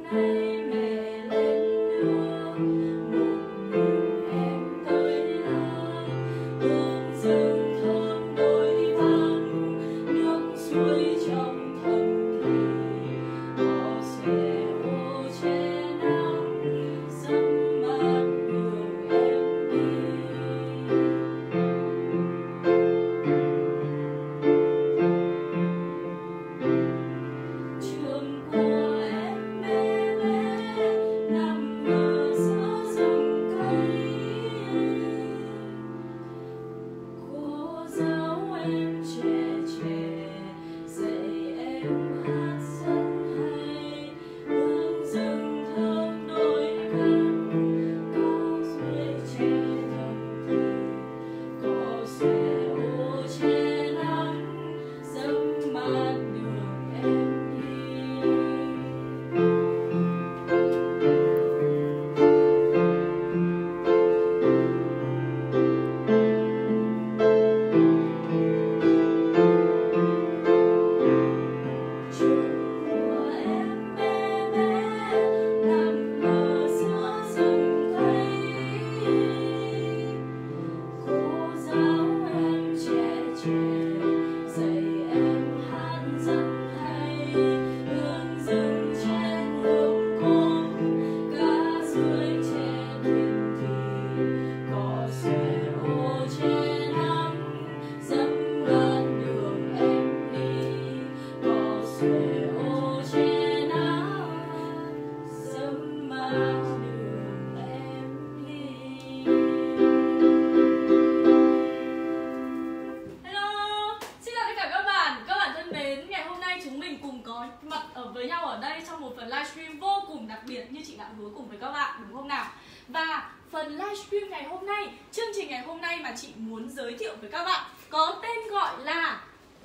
Và phần livestream ngày hôm nay, chương trình ngày hôm nay mà chị muốn giới thiệu với các bạn có tên gọi là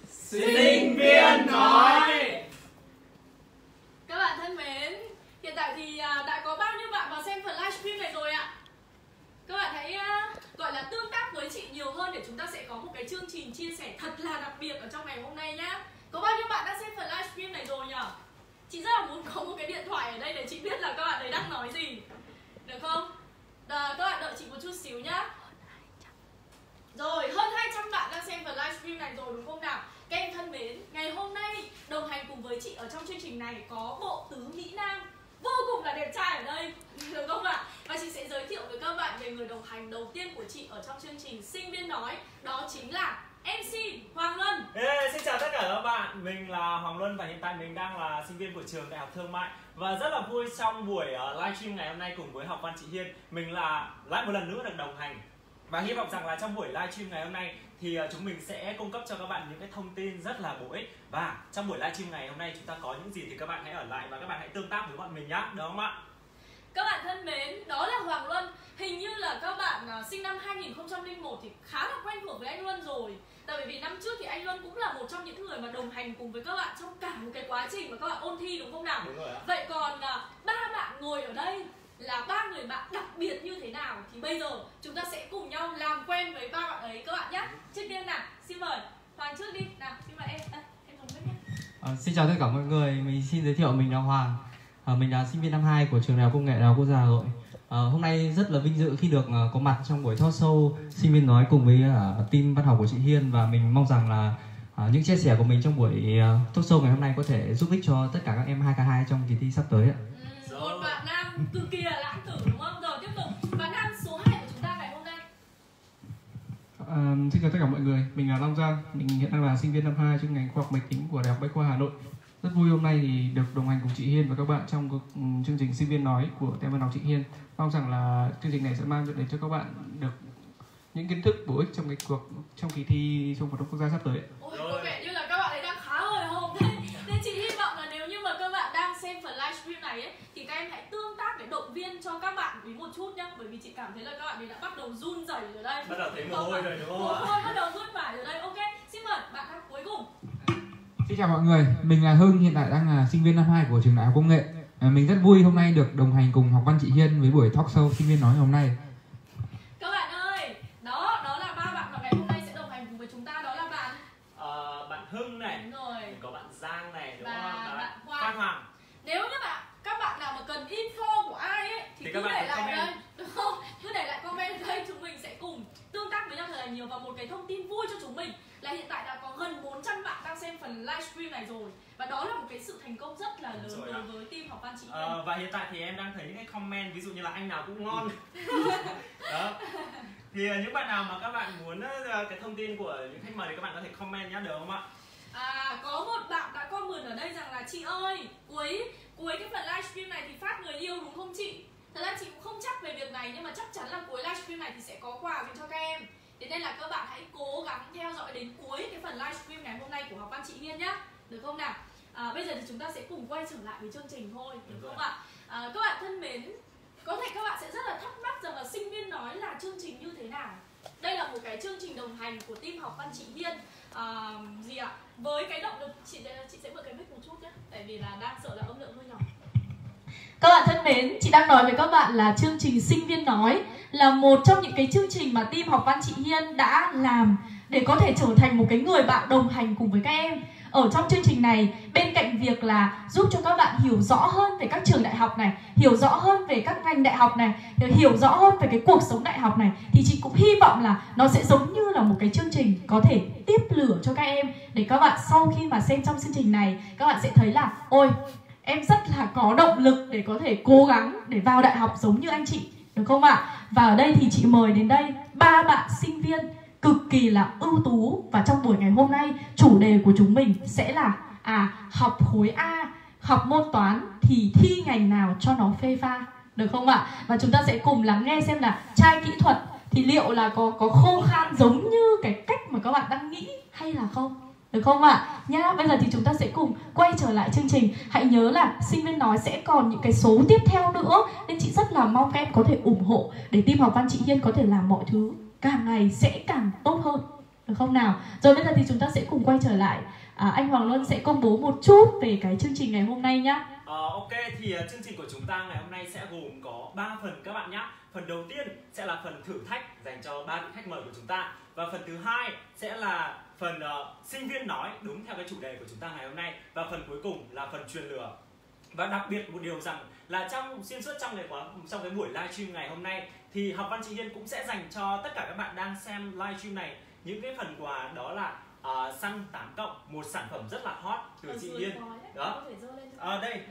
Sinh viên nói. Các bạn thân mến, hiện tại thì đã có bao nhiêu bạn vào xem phần livestream này rồi ạ? Các bạn hãy gọi là tương tác với chị nhiều hơn để chúng ta sẽ có một cái chương trình chia sẻ thật là đặc biệt ở trong ngày hôm nay nhá. Có bao nhiêu bạn đã xem phần livestream này rồi nhỉ? Chị rất là muốn có một cái điện thoại ở đây để chị biết là các bạn ấy đang nói gì. Được không? Các bạn đợi chị một chút xíu nhá. Rồi, hơn 200 bạn đang xem phần livestream này rồi đúng không nào? Các em thân mến, ngày hôm nay đồng hành cùng với chị ở trong chương trình này có bộ tứ Mỹ Nam vô cùng là đẹp trai ở đây, được không ạ? Và chị sẽ giới thiệu với các bạn về người đồng hành đầu tiên của chị ở trong chương trình Sinh viên nói. Đó chính là MC Hoàng Luân. Xin chào tất cả các bạn, mình là Hoàng Luân và hiện tại mình đang là sinh viên của trường Đại học Thương mại. Và rất là vui trong buổi livestream ngày hôm nay cùng với học văn chị Hiên, mình là lại một lần nữa được đồng hành. Và hy vọng rằng là trong buổi livestream ngày hôm nay thì chúng mình sẽ cung cấp cho các bạn những cái thông tin rất là bổ ích. Và trong buổi livestream ngày hôm nay chúng ta có những gì thì các bạn hãy ở lại và các bạn hãy tương tác với bọn mình nhé, được không ạ? Các bạn thân mến, đó là Hoàng Luân. Hình như là các bạn sinh năm 2001 thì khá là quen thuộc với anh Luân rồi. Tại vì năm trước thì anh Luân cũng là một trong những người mà đồng hành cùng với các bạn trong cả một cái quá trình mà các bạn ôn thi, đúng không nào? Đúng rồi ạ. Vậy còn ba bạn ngồi ở đây là ba người bạn đặc biệt như thế nào thì bây giờ chúng ta sẽ cùng nhau làm quen với ba bạn ấy các bạn nhé. Trước tiên nào, xin mời Hoàng trước đi. Nào, xin mời em. Em Hoàng trước nhé. Xin chào tất cả mọi người, mình xin giới thiệu mình là Hoàng. Mình là sinh viên năm 2 của trường Đại học Công nghệ Đại học Quốc gia Hà Nội. Hôm nay rất là vinh dự khi được có mặt trong buổi talk show Sinh viên nói cùng với team văn học của chị Hiên. Và mình mong rằng là những chia sẻ của mình trong buổi talk show ngày hôm nay có thể giúp ích cho tất cả các em 2K2 trong kỳ thi sắp tới ạ. Một bạn nam cực kỳ là lãng tử đúng không? Rồi tiếp tục, bạn nam số 2 của chúng ta ngày hôm nay. Xin chào tất cả mọi người, mình là Long Giang, mình hiện đang là sinh viên năm 2 chuyên ngành khoa học máy tính của Đại học Bách khoa Hà Nội. Rất vui hôm nay thì được đồng hành cùng chị Hiên và các bạn trong chương trình Sinh viên nói của team văn học chị Hiên. Mong rằng là chương trình này sẽ mang đến cho các bạn được những kiến thức bổ ích trong kỳ thi Trung học phổ thông quốc gia sắp tới. Ôi, có vẻ như là các bạn ấy đang khá hồi hộp đấy. Nên chị hy vọng là nếu như mà các bạn đang xem phần livestream này ấy, thì các em hãy tương tác để động viên cho các bạn ý một chút nhá. Bởi vì chị cảm thấy là các bạn ấy đã bắt đầu run rẩy rồi đây. Bắt đầu thấy mồ hôi rồi đúng không mồ ạ? hôi bắt đầu run vải rồi đây. Ok, xin mời bạn nam cuối cùng. Xin chào mọi người, mình là Hưng, hiện tại đang là sinh viên năm 2 của trường Đại học Công nghệ. Mình rất vui hôm nay được đồng hành cùng học văn chị Hiên với buổi talk show Sinh viên nói hôm nay. Các bạn ơi, đó là ba bạn mà ngày hôm nay sẽ đồng hành cùng với chúng ta, đó là bạn bạn Hưng này, đúng rồi, có bạn Giang này, đúng và không? bạn Phan Hoàng. Nếu như các bạn nào mà cái sự thành công rất là lớn đối với team học văn chị Hiên. Và hiện tại thì em đang thấy những cái comment ví dụ như là anh nào cũng ngon. Đó. Thì những bạn nào mà các bạn muốn cái thông tin của những khách mời thì các bạn có thể comment nhé, được không ạ? Có một bạn đã comment ở đây rằng là chị ơi, cuối cái phần livestream này thì phát người yêu đúng không chị? Thật ra chị cũng không chắc về việc này, nhưng mà chắc chắn là cuối livestream này thì sẽ có quà dành cho các em. Thế nên là các bạn hãy cố gắng theo dõi đến cuối cái phần livestream ngày hôm nay của Học Văn Chị Hiên nhá, được không nào? Bây giờ thì chúng ta sẽ cùng quay trở lại với chương trình thôi, được không ạ? Các bạn thân mến, có thể các bạn sẽ rất là thắc mắc rằng là sinh viên nói là chương trình như thế nào. Đây là một cái chương trình đồng hành của team Học Văn Chị Hiên. Với cái động lực, chị sẽ mở cái mic một chút nhé, tại vì là đang sợ là âm lượng hơi nhỏ. Các bạn thân mến, chị đang nói với các bạn là chương trình Sinh viên Nói là một trong những cái chương trình mà team Học Văn Chị Hiên đã làm để có thể trở thành một cái người bạn đồng hành cùng với các em. Ở trong chương trình này, bên cạnh việc là giúp cho các bạn hiểu rõ hơn về các trường đại học này, hiểu rõ hơn về các ngành đại học này, hiểu rõ hơn về cái cuộc sống đại học này, thì chị cũng hy vọng là nó sẽ giống như là một cái chương trình có thể tiếp lửa cho các em, để các bạn sau khi mà xem trong chương trình này, các bạn sẽ thấy là ôi, em rất là có động lực để có thể cố gắng để vào đại học giống như anh chị, được không ạ? Và ở đây thì chị mời đến đây 3 bạn sinh viên cực kỳ là ưu tú, và trong buổi ngày hôm nay chủ đề của chúng mình sẽ là học khối A, học môn toán thì thi ngành nào cho nó phê pha, được không ạ? Và chúng ta sẽ cùng lắng nghe xem là trai kỹ thuật thì liệu là có khô khan giống như cái cách mà các bạn đang nghĩ hay là không, được không ạ? Nhá, bây giờ thì chúng ta sẽ cùng quay trở lại chương trình. Hãy nhớ là Sinh viên Nói sẽ còn những cái số tiếp theo nữa, nên chị rất là mong các em có thể ủng hộ để team Học Văn Chị Hiên có thể làm mọi thứ càng ngày sẽ càng tốt hơn, được không nào? Rồi bây giờ thì chúng ta sẽ cùng quay trở lại. Anh Hoàng Luân sẽ công bố một chút về cái chương trình ngày hôm nay nhá. Ok, thì chương trình của chúng ta ngày hôm nay sẽ gồm có 3 phần các bạn nhé. Phần đầu tiên sẽ là phần thử thách dành cho 3 vị khách mời của chúng ta. Và phần thứ hai sẽ là phần sinh viên nói đúng theo cái chủ đề của chúng ta ngày hôm nay. Và phần cuối cùng là phần truyền lửa. Và đặc biệt một điều rằng là xuyên suốt trong cái buổi livestream ngày hôm nay thì Học Văn Chị Hiên cũng sẽ dành cho tất cả các bạn đang xem livestream này những cái phần quà, đó là Sun 8+, một sản phẩm rất là hot từ chị Hiên. Đó. Đây.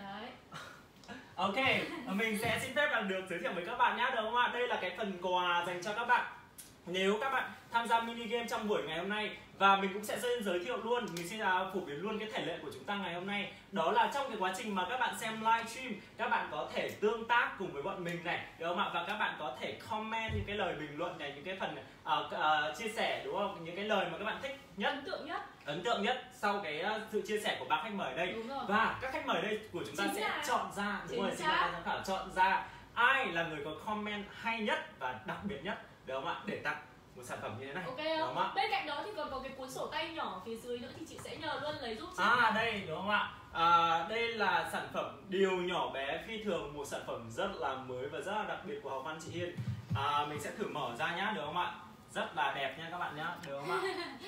Ok, mình sẽ xin phép là được giới thiệu với các bạn nhé, được không ạ? Đây là cái phần quà dành cho các bạn nếu các bạn tham gia mini game trong buổi ngày hôm nay. Và mình cũng sẽ giới thiệu luôn, mình xin phổ biến luôn cái thể lệ của chúng ta ngày hôm nay. Đó là trong cái quá trình mà các bạn xem livestream, các bạn có thể tương tác cùng với bọn mình này, đúng không ạ? Và các bạn có thể comment những cái lời bình luận này, những cái phần chia sẻ, đúng không? Những cái lời mà các bạn thích nhất, ấn tượng nhất sau cái sự chia sẻ của 3 khách mời đây. Và các khách mời đây của chúng ta sẽ chọn ra, đúng rồi, xin ban giám khảo chọn ra ai là người có comment hay nhất và đặc biệt nhất, được không ạ? Để tặng một sản phẩm như thế này. Ok không? Bên cạnh đó thì còn có cái cuốn sổ tay nhỏ phía dưới nữa, thì chị sẽ nhờ Luân lấy giúp chị. Đây, đúng không ạ? Đây là sản phẩm điều nhỏ bé phi thường, một sản phẩm rất là mới và rất là đặc biệt của Học Văn Chị Hiên. Mình sẽ thử mở ra nhá, được không ạ? Rất là đẹp nha các bạn nhá, được không ạ?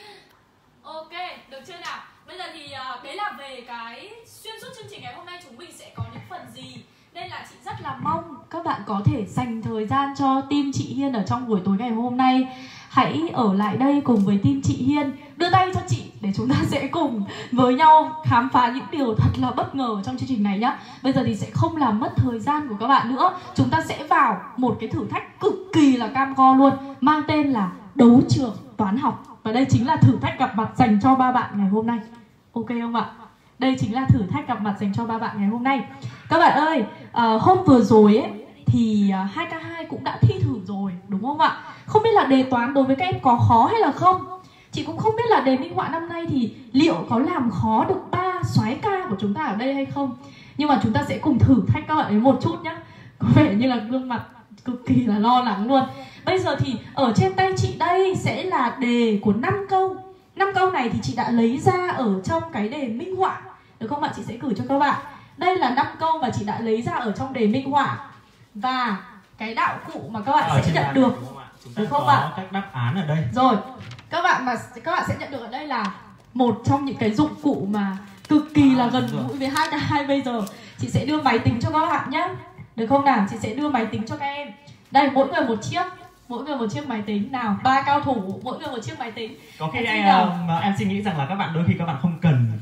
Ok, được chưa nào? Bây giờ thì đấy là về cái xuyên suốt chương trình ngày hôm nay chúng mình sẽ có những phần gì. Nên là chị rất là mong các bạn có thể dành thời gian cho team chị Hiên ở trong buổi tối ngày hôm nay. Hãy ở lại đây cùng với team chị Hiên, đưa tay cho chị để chúng ta sẽ cùng với nhau khám phá những điều thật là bất ngờ trong chương trình này nhá. Bây giờ thì sẽ không làm mất thời gian của các bạn nữa. Chúng ta sẽ vào một cái thử thách cực kỳ là cam go luôn, mang tên là đấu trường toán học. Và đây chính là thử thách gặp mặt dành cho 3 bạn ngày hôm nay. Ok không ạ? Đây chính là thử thách gặp mặt dành cho 3 bạn ngày hôm nay. Các bạn ơi, hôm vừa rồi ấy thì 2K2 cũng đã thi thử rồi, đúng không ạ? Không biết là đề toán đối với các em có khó hay là không? Chị cũng không biết là đề minh họa năm nay thì liệu có làm khó được 3 soái ca của chúng ta ở đây hay không. Nhưng mà chúng ta sẽ cùng thử thách các bạn ấy một chút nhé. Có vẻ như là gương mặt cực kỳ là lo lắng luôn. Bây giờ thì ở trên tay chị đây sẽ là đề của 5 câu. 5 câu này thì chị đã lấy ra ở trong cái đề minh họa, được không ạ? Chị sẽ gửi cho các bạn. Đây là 5 câu mà chị đã lấy ra ở trong đề minh họa. Và cái đạo cụ mà các bạn sẽ nhận được, được không ạ? Các đáp án ở đây. Rồi, các bạn sẽ nhận được ở đây là một trong những cái dụng cụ mà cực kỳ là gần gũi với 2K2 bây giờ. Chị sẽ đưa máy tính cho các bạn nhé, được không nào? Chị sẽ đưa máy tính cho các em. Đây, mỗi người một chiếc máy tính. Nào, 3 cao thủ, mỗi người một chiếc máy tính. Có khi em suy nghĩ rằng là các bạn đôi khi các bạn không cần phải máy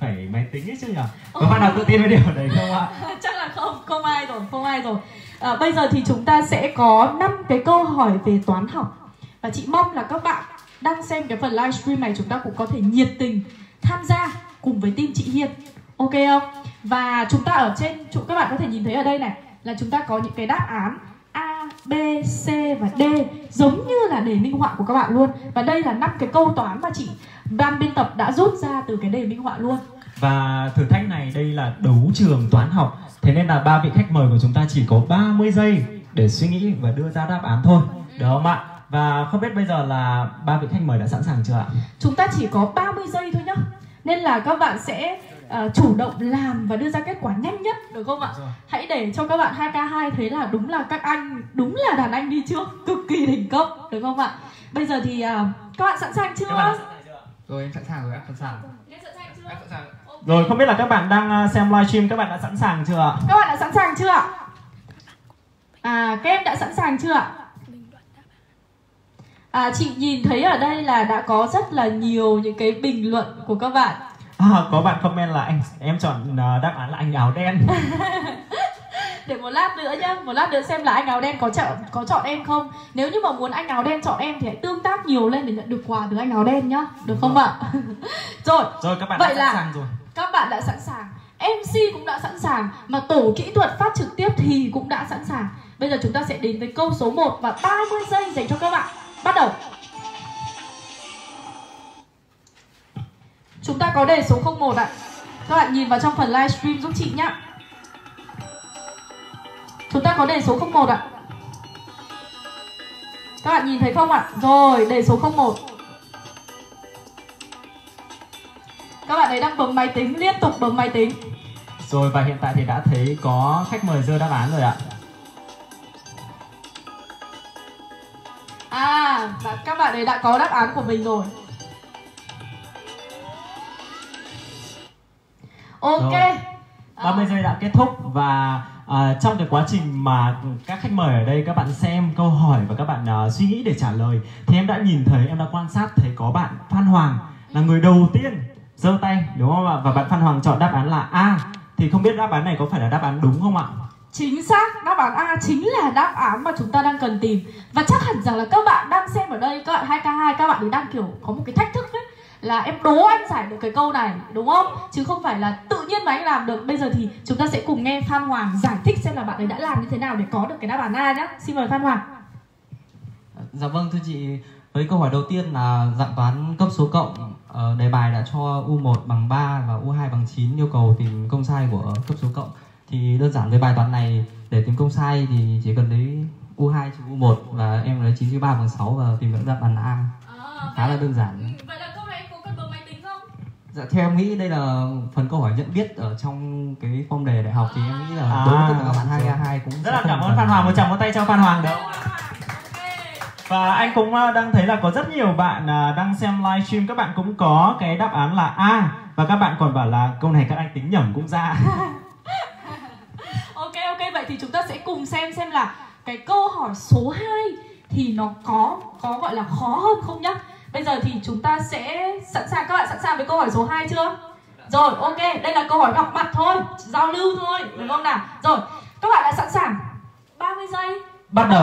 tính ấy chứ nhỉ? Có bạn nào tự tin với điều đấy không ạ? Chắc là không ai rồi. Bây giờ thì chúng ta sẽ có 5 cái câu hỏi về toán học. Và chị mong là các bạn đang xem cái phần livestream này chúng ta cũng có thể nhiệt tình tham gia cùng với team chị Hiên. Ok không? Và chúng ta ở trên, các bạn có thể nhìn thấy ở đây này, là chúng ta có những cái đáp án A, B, C và D giống như là đề minh họa của các bạn luôn. Và đây là 5 cái câu toán mà chị ban biên tập đã rút ra từ cái đề minh họa luôn. Và thử thách này đây là đấu trường toán học. Thế nên là 3 vị khách mời của chúng ta chỉ có 30 giây để suy nghĩ và đưa ra đáp án thôi. Được không ạ? Và không biết bây giờ là 3 vị khách mời đã sẵn sàng chưa ạ? Chúng ta chỉ có 30 giây thôi nhá. Nên là các bạn sẽ chủ động làm và đưa ra kết quả nhanh nhất, được không ạ? Hãy để cho các bạn 2K2 thấy là đúng là các anh, đúng là đàn anh đi trước, cực kỳ đỉnh cấp, được không ạ? Bây giờ thì các bạn sẵn sàng chưa? Rồi em sẵn sàng rồi ạ. Sẵn sàng. Em sẵn sàng chưa? Em sẵn sàng. Rồi không biết là các bạn đang xem livestream, các bạn đã sẵn sàng chưa ạ? Các bạn đã sẵn sàng chưa ạ? Các em đã sẵn sàng chưa ạ? Chị nhìn thấy ở đây là đã có rất là nhiều những cái bình luận của các bạn. Có bạn comment là em chọn đáp án là anh áo đen. Để một lát nữa nhá, một lát nữa xem là anh áo đen có chọn em không. Nếu như mà muốn anh áo đen chọn em thì hãy tương tác nhiều lên để nhận được quà từ anh áo đen nhá, được không ạ? Rồi các bạn vậy đã sẵn sàng rồi. Các bạn đã sẵn sàng, MC cũng đã sẵn sàng, mà tổ kỹ thuật phát trực tiếp thì cũng đã sẵn sàng. Bây giờ chúng ta sẽ đến với câu số 1 và 30 giây dành cho các bạn. Bắt đầu. Chúng ta có đề số 01 ạ. Các bạn nhìn vào trong phần livestream giúp chị nhé. Chúng ta có đề số 01 ạ. Các bạn nhìn thấy không ạ? Rồi, đề số 01. Các bạn ấy đang bấm máy tính, liên tục bấm máy tính. Rồi và hiện tại thì đã thấy có khách mời giơ đáp án rồi ạ. Và các bạn ấy đã có đáp án của mình rồi. Ok. Rồi. 30 giây đã kết thúc và trong cái quá trình mà các khách mời ở đây các bạn xem câu hỏi và các bạn suy nghĩ để trả lời thì em đã nhìn thấy, em đã quan sát thấy có bạn Phan Hoàng là người đầu tiên giơ tay, đúng không ạ? Và bạn Phan Hoàng chọn đáp án là A. Thì không biết đáp án này có phải là đáp án đúng không ạ? Chính xác, đáp án A chính là đáp án mà chúng ta đang cần tìm. Và chắc hẳn rằng là các bạn đang xem ở đây, các bạn 2K2, các bạn ấy đang kiểu có một cái thách thức ấy, là em đố anh giải được cái câu này, đúng không? Chứ không phải là tự nhiên mà anh làm được. Bây giờ thì chúng ta sẽ cùng nghe Phan Hoàng giải thích xem là bạn ấy đã làm như thế nào để có được cái đáp án A nhé. Xin mời Phan Hoàng. Dạ vâng, thưa chị, với câu hỏi đầu tiên là dạng toán cấp số cộng, đề bài đã cho U1 bằng 3 và U2 bằng 9, yêu cầu tìm công sai của cấp số cộng. Thì đơn giản với bài toán này, để tìm công sai thì chỉ cần lấy U2 trừ U1 và em lấy 9 trừ 3 bằng 6 và tìm được đáp án A. Khá là đơn giản. Vậy là câu này có cần bấm máy tính không? Dạ, theo em nghĩ đây là phần câu hỏi nhận biết ở trong cái form đề đại học thì em nghĩ là đối với tất cả các bạn 2K2 cũng rất là cảm ơn Phan Hoàng, một tràng vỗ tay cho Phan Hoàng được. Và anh cũng đang thấy là có rất nhiều bạn đang xem livestream, các bạn cũng có cái đáp án là A và các bạn còn bảo là câu này các anh tính nhẩm cũng ra. Ok, vậy thì chúng ta sẽ cùng xem là cái câu hỏi số 2 thì nó có gọi là khó hơn không nhá. Bây giờ thì chúng ta sẽ sẵn sàng, các bạn sẵn sàng với câu hỏi số 2 chưa? Rồi, ok, đây là câu hỏi gặp mặt thôi, giao lưu thôi, đúng không nào? Rồi, các bạn đã sẵn sàng. 30 giây. Bắt đầu.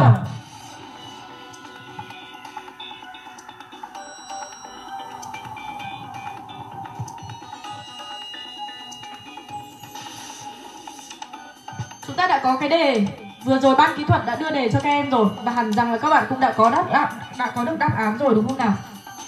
Chúng ta đã có cái đề vừa rồi, ban kỹ thuật đã đưa đề cho các em rồi và hẳn rằng là các bạn cũng đã có được đáp án rồi, đúng không nào?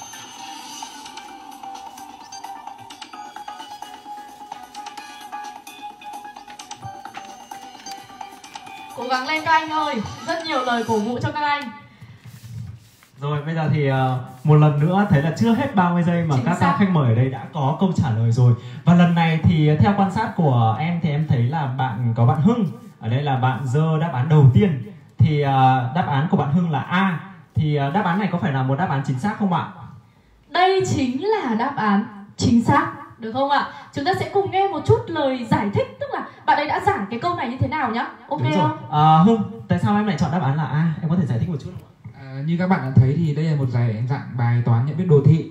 Cố gắng lên các anh ơi, rất nhiều lời cổ vũ cho các anh. Rồi bây giờ thì một lần nữa thấy là chưa hết 30 giây mà các khách mời ở đây đã có câu trả lời rồi. Và lần này thì theo quan sát của em thì em thấy là có bạn Hưng, ở đây là bạn giơ đáp án đầu tiên. Thì đáp án của bạn Hưng là A. Thì đáp án này có phải là một đáp án chính xác không ạ? Đây chính là đáp án chính xác, được không ạ? Chúng ta sẽ cùng nghe một chút lời giải thích, tức là bạn ấy đã giải cái câu này như thế nào nhá. Ok không? Hưng, tại sao em lại chọn đáp án là A? Em có thể giải thích một chút không ạ? Như các bạn đã thấy thì đây là một dạng bài toán nhận biết đồ thị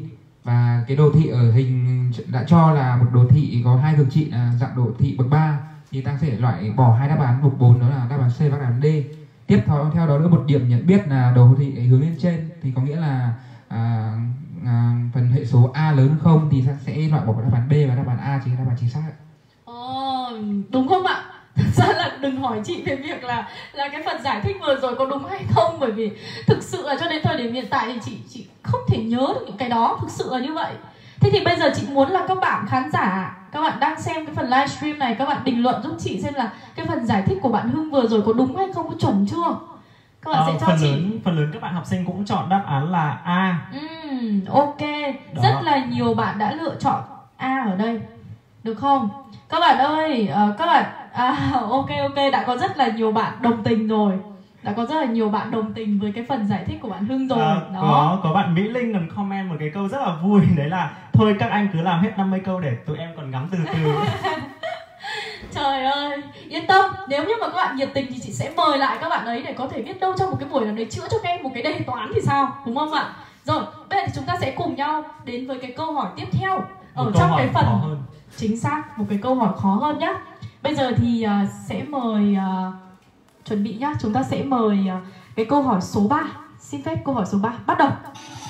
và cái đồ thị ở hình đã cho là một đồ thị có hai cực trị là dạng đồ thị bậc 3, thì ta sẽ loại bỏ hai đáp án mục 4, đó là đáp án C và đáp án D. Tiếp theo đó nữa một điểm nhận biết là đồ thị hướng lên trên, thì có nghĩa là phần hệ số A lớn hơn 0 thì sẽ loại bỏ đáp án B và đáp án A chính là đáp án chính xác. Đúng không ạ? Thật ra là đừng hỏi chị về việc là cái phần giải thích vừa rồi có đúng hay không, bởi vì thực sự là cho đến thời điểm hiện tại thì chị không thể nhớ được những cái đó, thực sự là như vậy. Thế thì bây giờ chị muốn là các bạn khán giả, các bạn đang xem cái phần livestream này, các bạn bình luận giúp chị xem là cái phần giải thích của bạn Hưng vừa rồi có đúng hay không, có chuẩn chưa? Các bạn sẽ cho phần lớn các bạn học sinh cũng chọn đáp án là A. Ok. Đó. Rất là nhiều bạn đã lựa chọn A ở đây, được không? Các bạn ơi, các bạn ok, đã có rất là nhiều bạn đồng tình rồi. Đã có rất là nhiều bạn đồng tình với cái phần giải thích của bạn Hưng rồi. Đó. Có bạn Mỹ Linh còn comment một cái câu rất là vui, đấy là thôi các anh cứ làm hết 50 câu để tụi em còn ngắm từ từ. Trời ơi, yên tâm, nếu như mà các bạn nhiệt tình thì chị sẽ mời lại các bạn ấy để có thể biết đâu trong một cái buổi nào đấy chữa cho các em một cái đề toán thì sao, đúng không ạ? Rồi, bây giờ thì chúng ta sẽ cùng nhau đến với cái câu hỏi tiếp theo ở trong cái phần chính xác, một cái câu hỏi khó hơn nhá. Bây giờ thì sẽ mời chuẩn bị nhá, chúng ta sẽ mời cái câu hỏi số 3. Xin phép câu hỏi số 3 bắt đầu.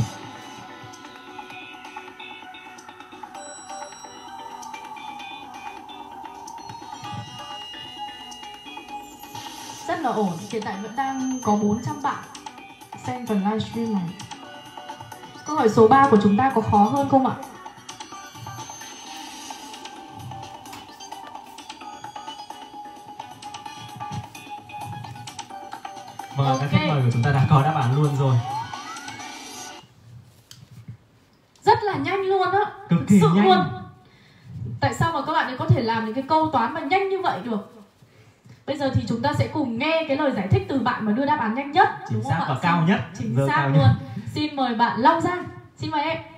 Rất là ổn, hiện tại vẫn đang có 400 bạn xem phần livestream này. Câu hỏi số 3 của chúng ta có khó hơn không ạ? Vâng, các khách mời của chúng ta đã có đáp án luôn rồi. Rất là nhanh luôn á, cực kỳ nhanh luôn. Tại sao mà các bạn ấy có thể làm những cái câu toán mà nhanh như vậy được? Bây giờ thì chúng ta sẽ cùng nghe cái lời giải thích từ bạn mà đưa đáp án nhanh nhất, chính đúng xác không ạ? và cao nhất. Chính xác luôn. Xin mời bạn Long Giang, xin mời em.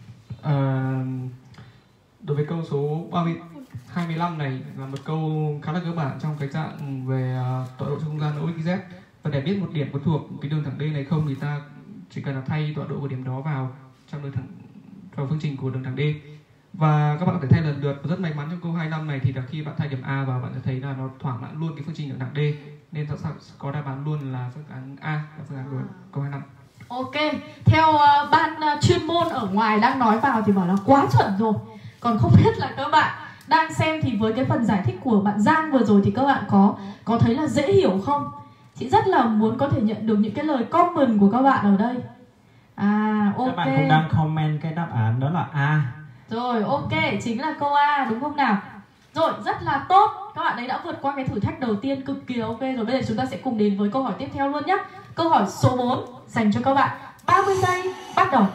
Đối với câu số 25 này là một câu khá là cơ bản trong cái dạng về tọa độ trong không gian OXZ. Và để biết một điểm có thuộc cái đường thẳng D này không thì ta chỉ cần là thay tọa độ của điểm đó vào trong đường thẳng, vào phương trình của đường thẳng D. Và các bạn có thể thay lần lượt, và rất may mắn trong câu 25 này thì là khi bạn thay điểm A vào, bạn sẽ thấy là nó thỏa mãn luôn cái phương trình đường thẳng D, nên ta sẽ có đáp án luôn là phương án A là phương án của câu 25. Ok, theo ban chuyên môn ở ngoài đang nói vào thì bảo là quá chuẩn rồi. Còn không biết là các bạn đang xem thì với cái phần giải thích của bạn Giang vừa rồi thì các bạn có thấy là dễ hiểu không? Chị rất là muốn có thể nhận được những cái lời comment của các bạn ở đây. Ok. Các bạn cũng đang comment cái đáp án đó là A. Rồi, ok, chính là câu A đúng không nào? Rồi, rất là tốt. Các bạn ấy đã vượt qua cái thử thách đầu tiên cực kỳ ok rồi. Bây giờ chúng ta sẽ cùng đến với câu hỏi tiếp theo luôn nhé. Câu hỏi số 4 dành cho các bạn. 30 giây, bắt đầu.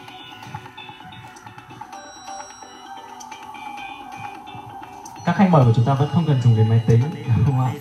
Các khách mời của chúng ta vẫn không cần dùng đến máy tính, đúng không ạ?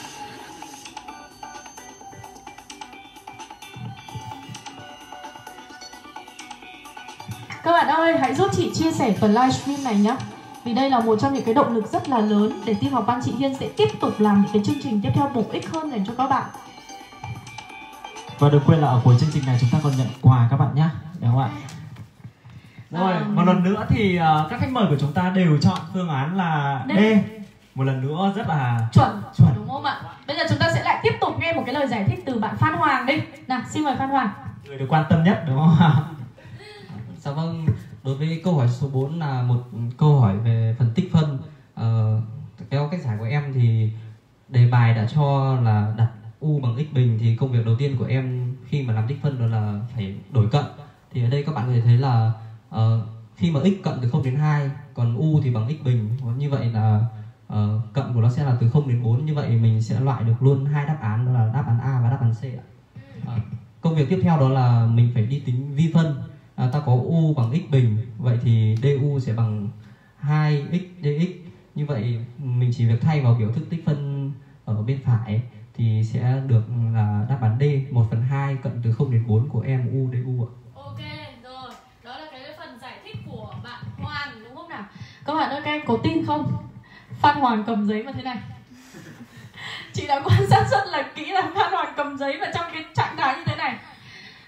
Các bạn ơi, hãy giúp chị chia sẻ phần livestream này nhé. Vì đây là một trong những cái động lực rất là lớn để Tin học văn chị Hiên sẽ tiếp tục làm những cái chương trình tiếp theo bổ ích hơn dành cho các bạn. Và đừng quên là ở cuối chương trình này chúng ta còn nhận quà các bạn nhé, đúng không ạ? Rồi, một lần nữa thì các khách mời của chúng ta đều chọn phương án là D. Một lần nữa rất là chuẩn, đúng không ạ? Bây giờ chúng ta sẽ lại tiếp tục nghe một cái lời giải thích từ bạn Phan Hoàng đi. Nào, xin mời Phan Hoàng. Người được quan tâm nhất, đúng không ạ? Dạ vâng, đối với câu hỏi số 4 là một câu hỏi về phần tích phân. Theo cách giải của em thì đề bài đã cho là đặt u bằng x bình, thì công việc đầu tiên của em khi mà làm tích phân đó là phải đổi cận. Thì ở đây các bạn có thể thấy là khi mà x cận từ 0 đến 2, còn u thì bằng x bình. Như vậy là cận của nó sẽ là từ 0 đến 4. Như vậy mình sẽ loại được luôn hai đáp án, đó là đáp án A và đáp án C ạ. Công việc tiếp theo đó là mình phải đi tính vi phân. Ta có u bằng x bình, vậy thì du sẽ bằng 2x dx. Như vậy mình chỉ việc thay vào biểu thức tích phân ở bên phải thì sẽ được là đáp án D, 1/2 cận từ 0 đến 4 của em u du ạ. Ok, rồi. Đó là cái phần giải thích của bạn Hoàng đúng không nào? Các bạn ơi, các em có tin không? Phan Hoàng cầm giấy mà thế này. Chị đã quan sát rất là kỹ là Phan Hoàng cầm giấy vào trong cái trạng thái như thế này.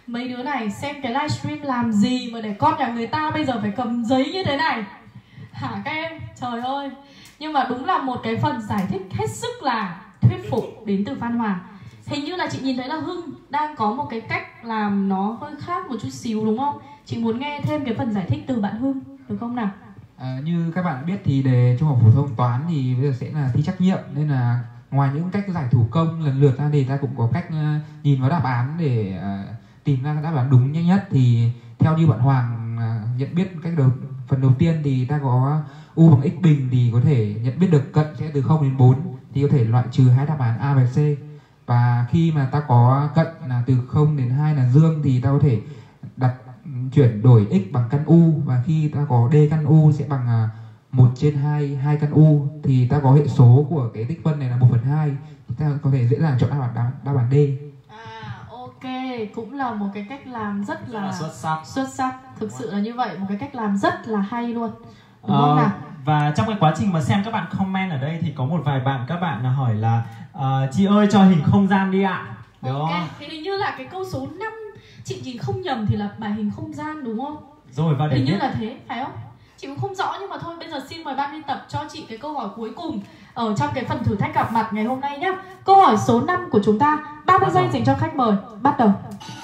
Mấy đứa này xem cái livestream làm gì mà để con nhà người ta bây giờ phải cầm giấy như thế này hả các em? Trời ơi. Nhưng mà đúng là một cái phần giải thích hết sức là thuyết phục đến từ Phan Hoàng. Hình như là chị nhìn thấy là Hưng đang có một cái cách làm nó hơi khác một chút xíu đúng không? Chị muốn nghe thêm cái phần giải thích từ bạn Hưng, được không nào? Như các bạn biết thì đề trung học phổ thông toán thì bây giờ sẽ là thi trắc nghiệm, nên là ngoài những cách giải thủ công lần lượt ra thì ta cũng có cách nhìn vào đáp án để tìm ra đáp án đúng nhanh nhất. Thì theo như bạn Hoàng nhận biết phần đầu tiên thì ta có u bằng x bình thì có thể nhận biết được cận sẽ từ 0 đến 4 thì có thể loại trừ hai đáp án A và C. Và khi mà ta có cận là từ 0 đến 2 là dương thì ta có thể chuyển đổi x bằng căn u, và khi ta có d căn u sẽ bằng 1/2 căn u thì ta có hệ số của cái tích phân này là 1/2 thì ta có thể dễ dàng chọn đáp án D. Ok, cũng là một cái cách làm rất là xuất sắc. Thực sự là như vậy, một cái cách làm rất là hay luôn. Đúng không nào? Và trong cái quá trình mà xem các bạn comment ở đây thì có một vài bạn các bạn hỏi là chị ơi cho hình không gian đi ạ. Ok, thì hình như là cái câu số 5 chị nhìn không nhầm thì là bài hình không gian đúng không? Rồi, và để hình như là thế, phải không? Chị cũng không rõ nhưng mà thôi bây giờ xin mời ban biên tập cho chị cái câu hỏi cuối cùng ở trong cái phần thử thách gặp mặt ngày hôm nay nhé. Câu hỏi số 5 của chúng ta, 30 giây dành cho khách mời, bắt đầu.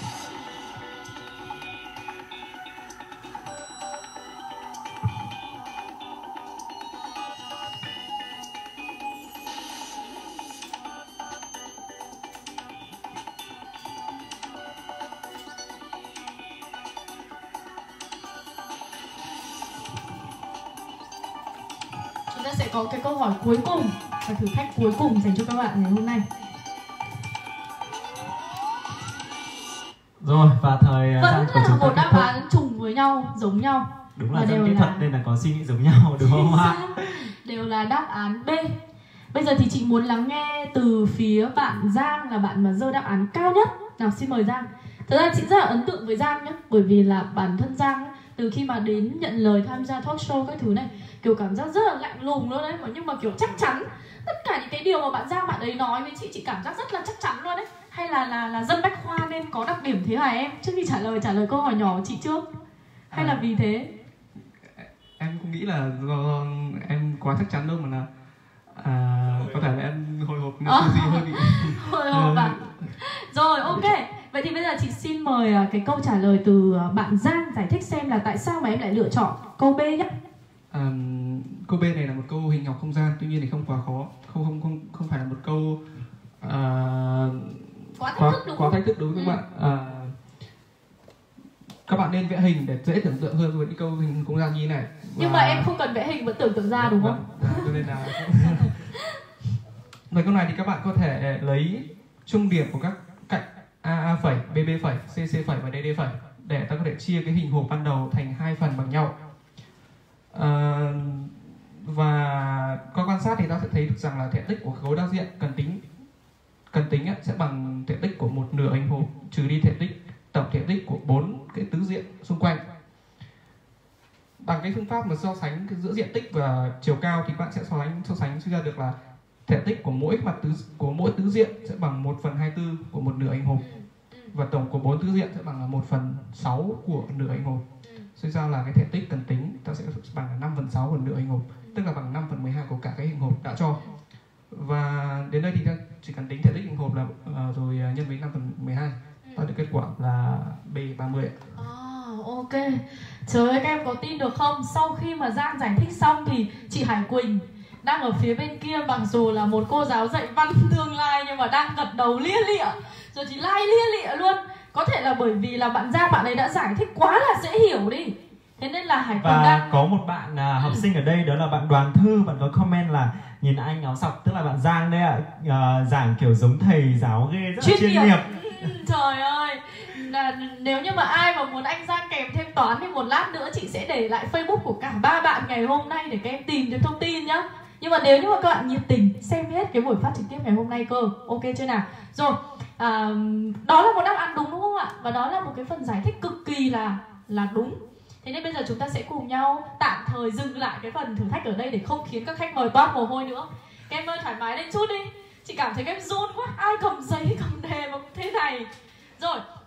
Chúng ta sẽ có cái câu hỏi cuối cùng và thử thách cuối cùng dành cho các bạn ngày hôm nay. Rồi, và thời vẫn của là chúng ta một đáp án trùng với nhau, giống nhau. Đúng là dân kỹ thuật nên là có suy nghĩ giống nhau đúng không ạ? Đều là đáp án B. Bây giờ thì chị muốn lắng nghe từ phía bạn Giang, là bạn mà giơ đáp án cao nhất. Nào xin mời Giang. Thật ra chị rất là ấn tượng với Giang nhé, bởi vì là bản thân Giang ấy, từ khi mà đến nhận lời tham gia talk show các thứ này, kiểu cảm giác rất là lạnh lùng luôn đấy, nhưng mà kiểu chắc chắn. Tất cả những cái điều mà bạn Giang bạn ấy nói với chị cảm giác rất là chắc chắn luôn đấy. Hay là dân bách khoa nên có đặc điểm thế hả em? Trước khi trả lời câu hỏi nhỏ của chị trước. Hay là vì thế? Em cũng nghĩ là do em quá chắc chắn đâu mà là có thể là em hồi hộp nên tư duy hơi bị hồi hộp à? Rồi, ok. Vậy thì bây giờ chị xin mời cái câu trả lời từ bạn Giang giải thích xem là tại sao mà em lại lựa chọn câu B nhé. Câu B này là một câu hình học không gian, tuy nhiên thì không quá khó, không phải là một câu quá thách thức đối với các bạn. Các bạn nên vẽ hình để dễ tưởng tượng hơn với những câu hình không gian như thế này. Nhưng mà em không cần vẽ hình vẫn tưởng tượng ra đúng không? Cho nên là với câu này thì các bạn có thể lấy trung điểm của các cạnh AA phẩy, BB phẩy, CC phẩy và DD phẩy để ta có thể chia cái hình hộp ban đầu thành hai phần bằng nhau. Và qua quan sát thì ta sẽ thấy được rằng là thể tích của khối đa diện cần tính sẽ bằng thể tích của một nửa hình hộp trừ đi tổng thể tích của 4 cái tứ diện xung quanh. Bằng cái phương pháp mà so sánh giữa diện tích và chiều cao thì bạn sẽ so sánh suy ra được là thể tích của mỗi tứ diện sẽ bằng 1/24 của một nửa hình hộp, và tổng của 4 tứ diện sẽ bằng là 1/6 của nửa hình hộp. Suy ra là cái thể tích cần tính ta sẽ bằng là 5/6 của nửa hình hộp, tức là bằng 5/12 của cả cái hình hộp đã cho. Và đến đây thì ta chỉ cần tính thể tích hình hộp là rồi nhân với 5/12 ta được kết quả là B30. Ok. Trời ơi, các em có tin được không? Sau khi mà Giang giải thích xong thì chị Hải Quỳnh đang ở phía bên kia, mặc dù là một cô giáo dạy văn tương lai nhưng mà đang gật đầu lia lịa, rồi thì like lia lịa luôn. Có thể là bởi vì là bạn Giang bạn ấy đã giải thích quá là dễ hiểu đi. Thế nên là Hải Quỳnh đang có một bạn học sinh ở đây, đó là bạn Đoàn Thư, bạn có comment là nhìn anh áo sọc, tức là bạn Giang đấy ạ, giảng kiểu giống thầy giáo ghê, rất là chuyên nghiệp. Trời ơi, nếu như mà ai mà muốn anh Giang kèm thêm toán thì một lát nữa chị sẽ để lại Facebook của cả ba bạn ngày hôm nay để các em tìm thêm thông tin nhá. Nhưng mà nếu như mà các bạn nhiệt tình xem hết cái buổi phát trực tiếp ngày hôm nay cơ, ok chưa nào? Rồi, đó là một đáp án đúng không ạ? Và đó là một cái phần giải thích cực kỳ là đúng. Thế nên bây giờ chúng ta sẽ cùng nhau tạm thời dừng lại cái phần thử thách ở đây để không khiến các khách mời toát mồ hôi nữa. Các em ơi thoải mái lên chút đi. Chị cảm thấy các em run quá, ai cầm giấy cầm đề mà thế này. Rồi,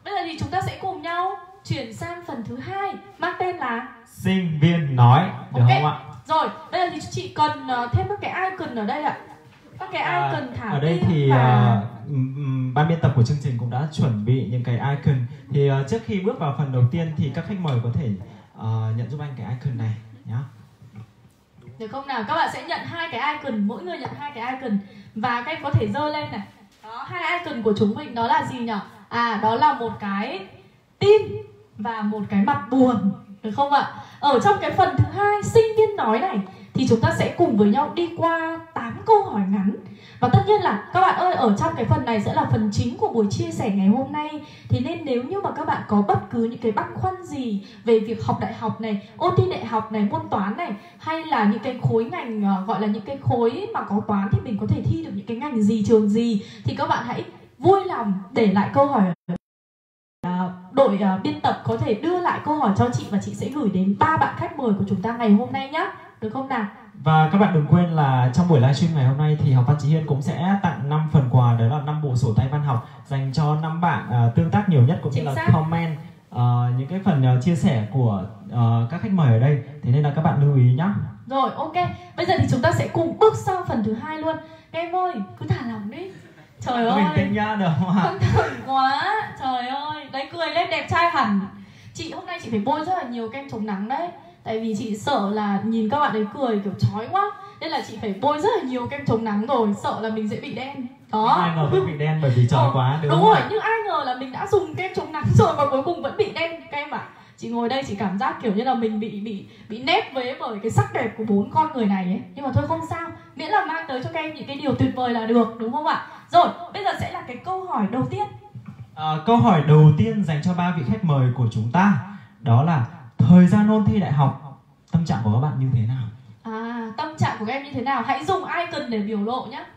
bây giờ thì chúng ta sẽ cùng nhau chuyển sang phần thứ hai mang tên là Sinh viên nói, được Ok. không ạ? Rồi, bây giờ thì chị cần thêm các cái icon ở đây ạ. Các cái icon thả Ở đây tim thì và ban biên tập của chương trình cũng đã chuẩn bị những cái icon. Thì trước khi bước vào phần đầu tiên thì các khách mời có thể nhận giúp anh cái icon này nhá. được không nào? Các bạn sẽ nhận 2 cái icon, mỗi người nhận 2 cái icon và các em có thể giơ lên này. Đó, 2 icon của chúng mình đó là gì nhỉ? Đó là một cái tim và một cái mặt buồn, được không ạ? Ở trong cái phần thứ hai sinh viên nói này thì chúng ta sẽ cùng với nhau đi qua 8 câu hỏi ngắn. Và tất nhiên là các bạn ơi, ở trong cái phần này sẽ là phần chính của buổi chia sẻ ngày hôm nay. Thì nên nếu như mà các bạn có bất cứ những cái băn khoăn gì về việc học đại học này, ôn thi đại học này, môn toán này, hay là những cái khối ngành gọi là những cái khối mà có toán thì mình có thể thi được những cái ngành gì, trường gì, thì các bạn hãy vui lòng để lại câu hỏi. Đội biên tập có thể đưa lại câu hỏi cho chị và chị sẽ gửi đến 3 bạn khách mời của chúng ta ngày hôm nay nhé, được không nào? Và các bạn đừng quên là trong buổi livestream ngày hôm nay thì Học Văn Chị Hiên cũng sẽ tặng 5 phần quà, đó là 5 bộ sổ tay văn học dành cho 5 bạn tương tác nhiều nhất cũng như là comment những cái phần chia sẻ của các khách mời ở đây. Thế nên là các bạn lưu ý nhé. Rồi, ok. Bây giờ thì chúng ta sẽ cùng bước sang phần thứ hai luôn. Các em ơi, cứ thả lỏng đi. Trời ơi, bình tĩnh nhá, được không ạ? căng thẳng quá. Trời ơi, đấy cười lên đẹp trai hẳn. Chị hôm nay chị phải bôi rất là nhiều kem chống nắng đấy. Tại vì chị sợ là nhìn các bạn ấy cười kiểu chói quá, nên là chị phải bôi rất là nhiều kem chống nắng rồi, sợ là mình sẽ bị đen. Đó. Ai ngờ vẫn bị đen bởi vì chói quá, đúng rồi, nhưng ai ngờ là mình đã dùng kem chống nắng rồi mà cuối cùng vẫn bị đen. Các em ạ, chị ngồi đây chị cảm giác kiểu như là mình bị nép vế bởi cái sắc đẹp của 4 con người này ấy. Nhưng mà thôi không sao, miễn là mang tới cho các em những cái điều tuyệt vời là được, đúng không ạ? Rồi, bây giờ sẽ là cái câu hỏi đầu tiên. Câu hỏi đầu tiên dành cho 3 vị khách mời của chúng ta, đó là thời gian ôn thi đại học, tâm trạng của các bạn như thế nào? Tâm trạng của các em như thế nào? Hãy dùng icon để biểu lộ nhé.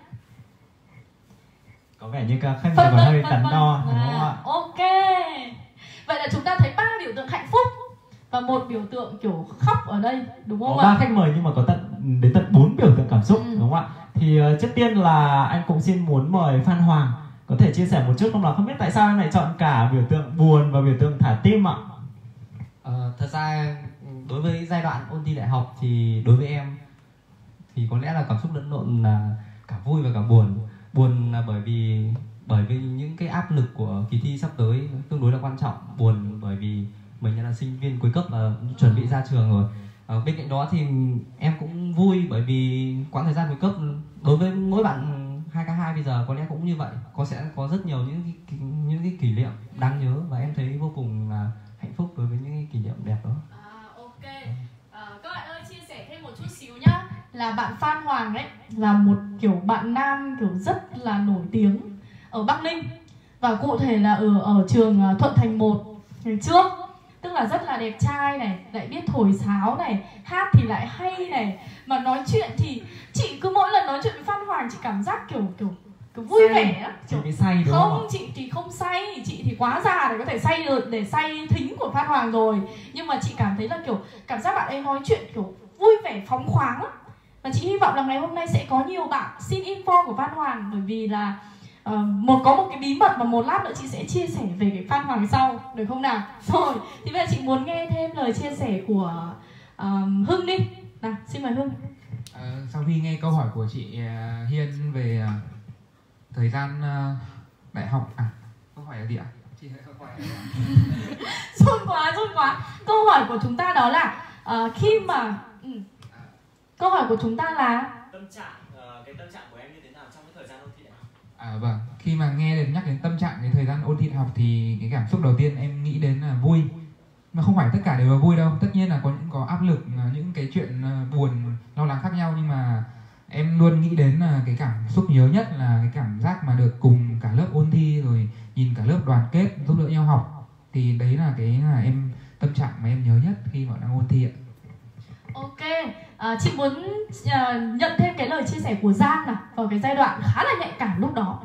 Có vẻ như các khách mời có hơi đắn đo, đúng không ạ? Ok. Vậy là chúng ta thấy 3 biểu tượng hạnh phúc và 1 biểu tượng kiểu khóc ở đây, đúng không có ạ? 3 khách mời nhưng mà có đến tận 4 biểu tượng cảm xúc, đúng không ạ? Thì trước tiên là anh cũng xin muốn mời Phan Hoàng có thể chia sẻ một chút không, là không biết tại sao em lại chọn cả biểu tượng buồn và biểu tượng thả tim ạ? Thật ra đối với giai đoạn ôn thi đại học thì đối với em thì có lẽ là cảm xúc lẫn lộn, là cả vui và cả buồn. Buồn là bởi vì những cái áp lực của kỳ thi sắp tới tương đối là quan trọng. Buồn bởi vì mình là sinh viên cuối cấp và chuẩn bị ra trường rồi. Bên cạnh đó thì em cũng vui bởi vì quãng thời gian cuối cấp đối với mỗi bạn 2K2 bây giờ có lẽ cũng như vậy, sẽ có rất nhiều những cái kỷ niệm đáng nhớ và em thấy vô cùng là hạnh phúc đối với những cái kỷ niệm đẹp đó. Ok. Các bạn ơi, chia sẻ thêm một chút xíu nhá. Là bạn Phan Hoàng ấy là một kiểu bạn nam kiểu rất là nổi tiếng ở Bắc Ninh, và cụ thể là ở trường Thuận Thành 1 ngày trước. Tức là rất là đẹp trai này, lại biết thổi sáo này, hát thì lại hay này, mà nói chuyện thì chị cứ mỗi lần nói chuyện với Phan Hoàng chị cảm giác kiểu vui vẻ á. Chị bị say đúng không? Không, chị thì không say, chị thì quá già để có thể say được, để say thính của Phan Hoàng rồi. Nhưng mà chị cảm thấy là kiểu cảm giác bạn ấy nói chuyện kiểu vui vẻ phóng khoáng lắm. Và chị hy vọng là ngày hôm nay sẽ có nhiều bạn xin info của Phan Hoàng, bởi vì là có một cái bí mật mà một lát nữa chị sẽ chia sẻ về cái Phan Hoàng sau, được không nào? Rồi, thì bây giờ chị muốn nghe thêm lời chia sẻ của Hưng đi. Nào, xin mời Hưng. Sau khi nghe câu hỏi của chị Hiên về thời gian đại học, câu hỏi là gì ạ? Chị hãy câu hỏi. Run quá. Câu hỏi của chúng ta đó là khi mà câu hỏi của chúng ta là Tâm trạng của em như thế nào trong cái thời gian ôn thi đại học? Vâng, khi mà nghe được nhắc đến tâm trạng cái thời gian ôn thi đại học thì cái cảm xúc đầu tiên em nghĩ đến là vui. Mà không phải tất cả đều là vui đâu, tất nhiên là có áp lực, những cái chuyện buồn, lo lắng khác nhau, nhưng mà em luôn nghĩ đến là cái cảm xúc nhớ nhất là cái cảm giác mà được cùng cả lớp ôn thi, rồi nhìn cả lớp đoàn kết giúp đỡ nhau học. Thì đấy là cái là em tâm trạng mà em nhớ nhất khi mà đang ôn thi ạ. Ok, chị muốn nhận thêm cái lời chia sẻ của Giang nào vào cái giai đoạn khá là nhạy cảm lúc đó.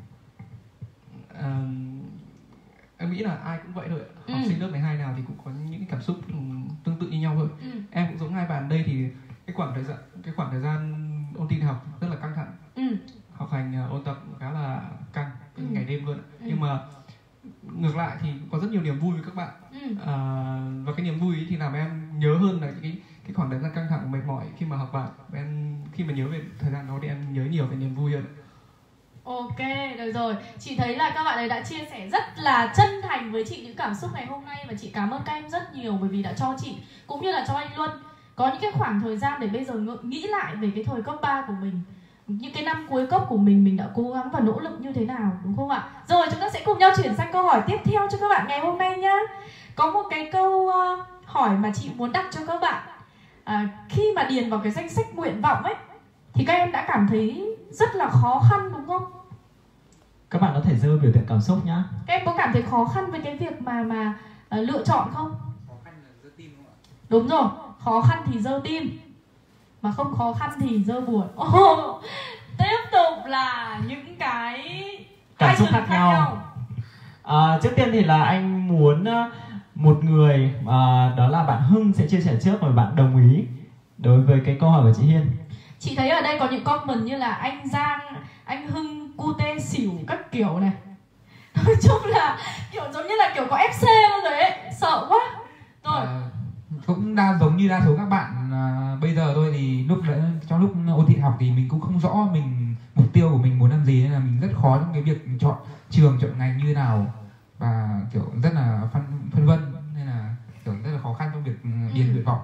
Em nghĩ là ai cũng vậy thôi. Học sinh lớp 12 nào thì cũng có những cái cảm xúc tương tự như nhau thôi. Em cũng giống hai bạn đây, thì cái khoảng thời gian ôn thi đại học rất là căng thẳng. Học hành ôn tập khá là căng, ngày đêm luôn. Nhưng mà ngược lại thì có rất nhiều niềm vui với các bạn. Và cái niềm vui ấy thì làm em nhớ hơn là cái khoảng thời gian căng thẳng mệt mỏi khi mà học bạn. Em khi mà nhớ về thời gian đó thì em nhớ nhiều về niềm vui hơn. Ok, được rồi. Chị thấy là các bạn ấy đã chia sẻ rất là chân thành với chị những cảm xúc ngày hôm nay, và chị cảm ơn các em rất nhiều bởi vì đã cho chị cũng như là cho anh Luân có những cái khoảng thời gian để bây giờ nghĩ lại về cái thời cấp 3 của mình, những cái năm cuối cấp của mình đã cố gắng và nỗ lực như thế nào, đúng không ạ? Rồi chúng ta sẽ cùng nhau chuyển sang câu hỏi tiếp theo cho các bạn ngày hôm nay nhá. Có một cái câu hỏi mà chị muốn đặt cho các bạn. Khi mà điền vào cái danh sách nguyện vọng ấy thì các em đã cảm thấy rất là khó khăn đúng không? Các bạn có thể giơ biểu tượng cảm xúc nhá. Các em có cảm thấy khó khăn với cái việc mà lựa chọn không? Khó khăn là giơ tim không ạ? Đúng rồi, khó khăn thì giơ tim, mà không khó khăn thì giơ buồn. Tiếp tục là những cái cảm xúc khác nhau. Trước tiên thì là anh muốn một người đó là bạn Hưng sẽ chia sẻ trước, và bạn đồng ý đối với cái câu hỏi của chị Hiên. Chị thấy ở đây có những comment như là anh Giang, anh Hưng, Cute xỉu các kiểu này. Nói chung là kiểu giống như là kiểu có FC luôn rồi ấy, sợ quá. Rồi. Cũng giống như đa số các bạn bây giờ thôi, thì trong lúc ôn thi học thì mình cũng không rõ mình mục tiêu của mình muốn làm gì, nên là mình rất khó trong cái việc chọn trường, chọn ngành như thế nào, và kiểu rất là phân vân, nên là kiểu rất là khó khăn trong việc điền nguyện vọng.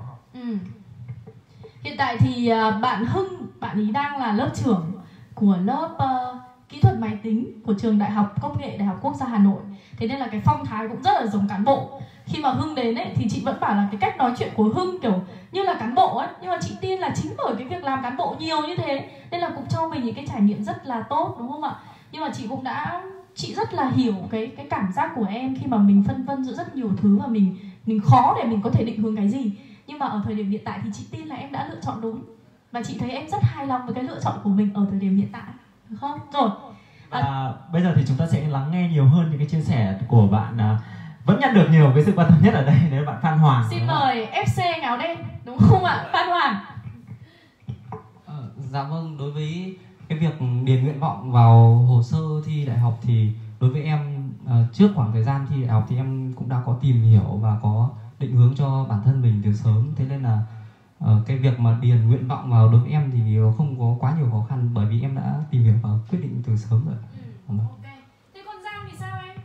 Hiện tại thì bạn Hưng, bạn ấy đang là lớp trưởng của lớp kỹ thuật máy tính của trường Đại học Công nghệ Đại học Quốc gia Hà Nội. Thế nên là cái phong thái cũng rất là giống cán bộ. Khi mà Hưng đến ấy thì chị vẫn bảo là cái cách nói chuyện của Hưng kiểu như là cán bộ ấy. Nhưng mà chị tin là chính bởi cái việc làm cán bộ nhiều như thế nên là cũng cho mình những cái trải nghiệm rất là tốt, đúng không ạ? Nhưng mà chị rất là hiểu cái cảm giác của em khi mà mình phân vân giữa rất nhiều thứ và mình khó để mình có thể định hướng cái gì. Nhưng mà ở thời điểm hiện tại thì chị tin là em đã lựa chọn đúng, và chị thấy em rất hài lòng với cái lựa chọn của mình ở thời điểm hiện tại, được không? Rồi. Và bây giờ thì chúng ta sẽ lắng nghe nhiều hơn những cái chia sẻ của bạn vẫn nhận được nhiều cái sự quan tâm nhất ở đây, đấy là bạn Phan Hoàng. Xin mời FC Ngáo Đen, đúng không ạ? Phan Hoàng. Dạ vâng, đối với cái việc điền nguyện vọng vào hồ sơ thi đại học thì đối với em trước khoảng thời gian thi đại học thì em cũng đã có tìm hiểu và có định hướng cho bản thân mình từ sớm. Thế nên là cái việc mà điền nguyện vọng vào đối với em thì không có quá nhiều khó khăn, bởi vì em đã tìm hiểu và quyết định từ sớm rồi. Ok. Thế còn Giang thì sao em?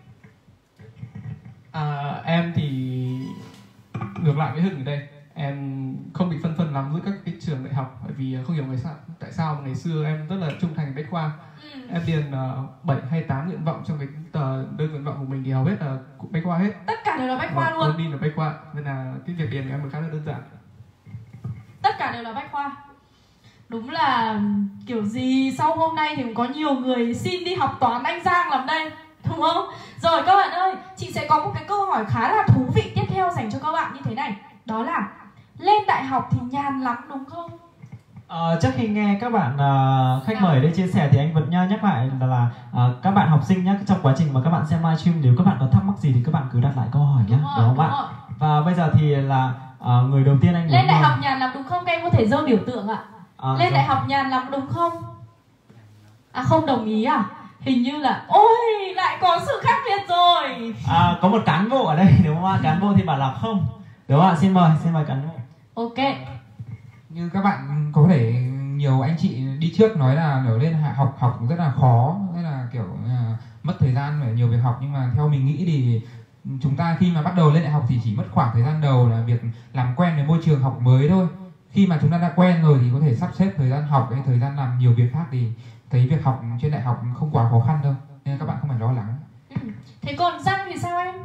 Em thì ngược lại với Hưng ở đây, em không bị phân lắm giữa các cái trường đại học, bởi vì không hiểu tại sao ngày xưa em rất là trung thành Bách Khoa. Em điền 7 hay 8 nguyện vọng trong cái tờ đơn nguyện vọng của mình thì hầu hết là Bách Khoa hết. Tất cả đều là Bách Khoa luôn. Đơn đi là Bách Khoa, nên là cái việc điền của em khá là đơn giản. Tất cả đều là Bách Khoa. Đúng là kiểu gì sau hôm nay thì cũng có nhiều người xin đi học toán anh Giang làm đây, đúng không? Rồi các bạn ơi, chị sẽ có một cái câu hỏi khá là thú vị tiếp theo dành cho các bạn như thế này. Đó là lên đại học thì nhàn lắm đúng không? Trước khi nghe các bạn khách mời đây chia sẻ thì anh vẫn nhắc lại là các bạn học sinh nhé, trong quá trình mà các bạn xem livestream, nếu các bạn có thắc mắc gì thì các bạn cứ đặt lại câu hỏi nhé, đúng không bạn? Và bây giờ thì là người đầu tiên anh lên đại học nhàn lắm đúng không? Các em có thể giơ biểu tượng ạ. Lên đại học nhàn lắm đúng không? Không đồng ý à? Hình như là ôi lại có sự khác biệt rồi. Có một cán bộ ở đây đúng không ạ? Cán bộ thì bảo là không, đúng không ạ? Xin mời cán bộ. Ok. Như các bạn có thể nhiều anh chị đi trước nói là ở lên học rất là khó, rất là kiểu mất thời gian và nhiều việc học, nhưng mà theo mình nghĩ thì chúng ta khi mà bắt đầu lên đại học thì chỉ mất khoảng thời gian đầu là việc làm quen với môi trường học mới thôi. Khi mà chúng ta đã quen rồi thì có thể sắp xếp thời gian học hay thời gian làm nhiều việc khác, thì thấy việc học trên đại học không quá khó khăn đâu, nên các bạn không phải lo lắng. Thế còn Giang thì sao em?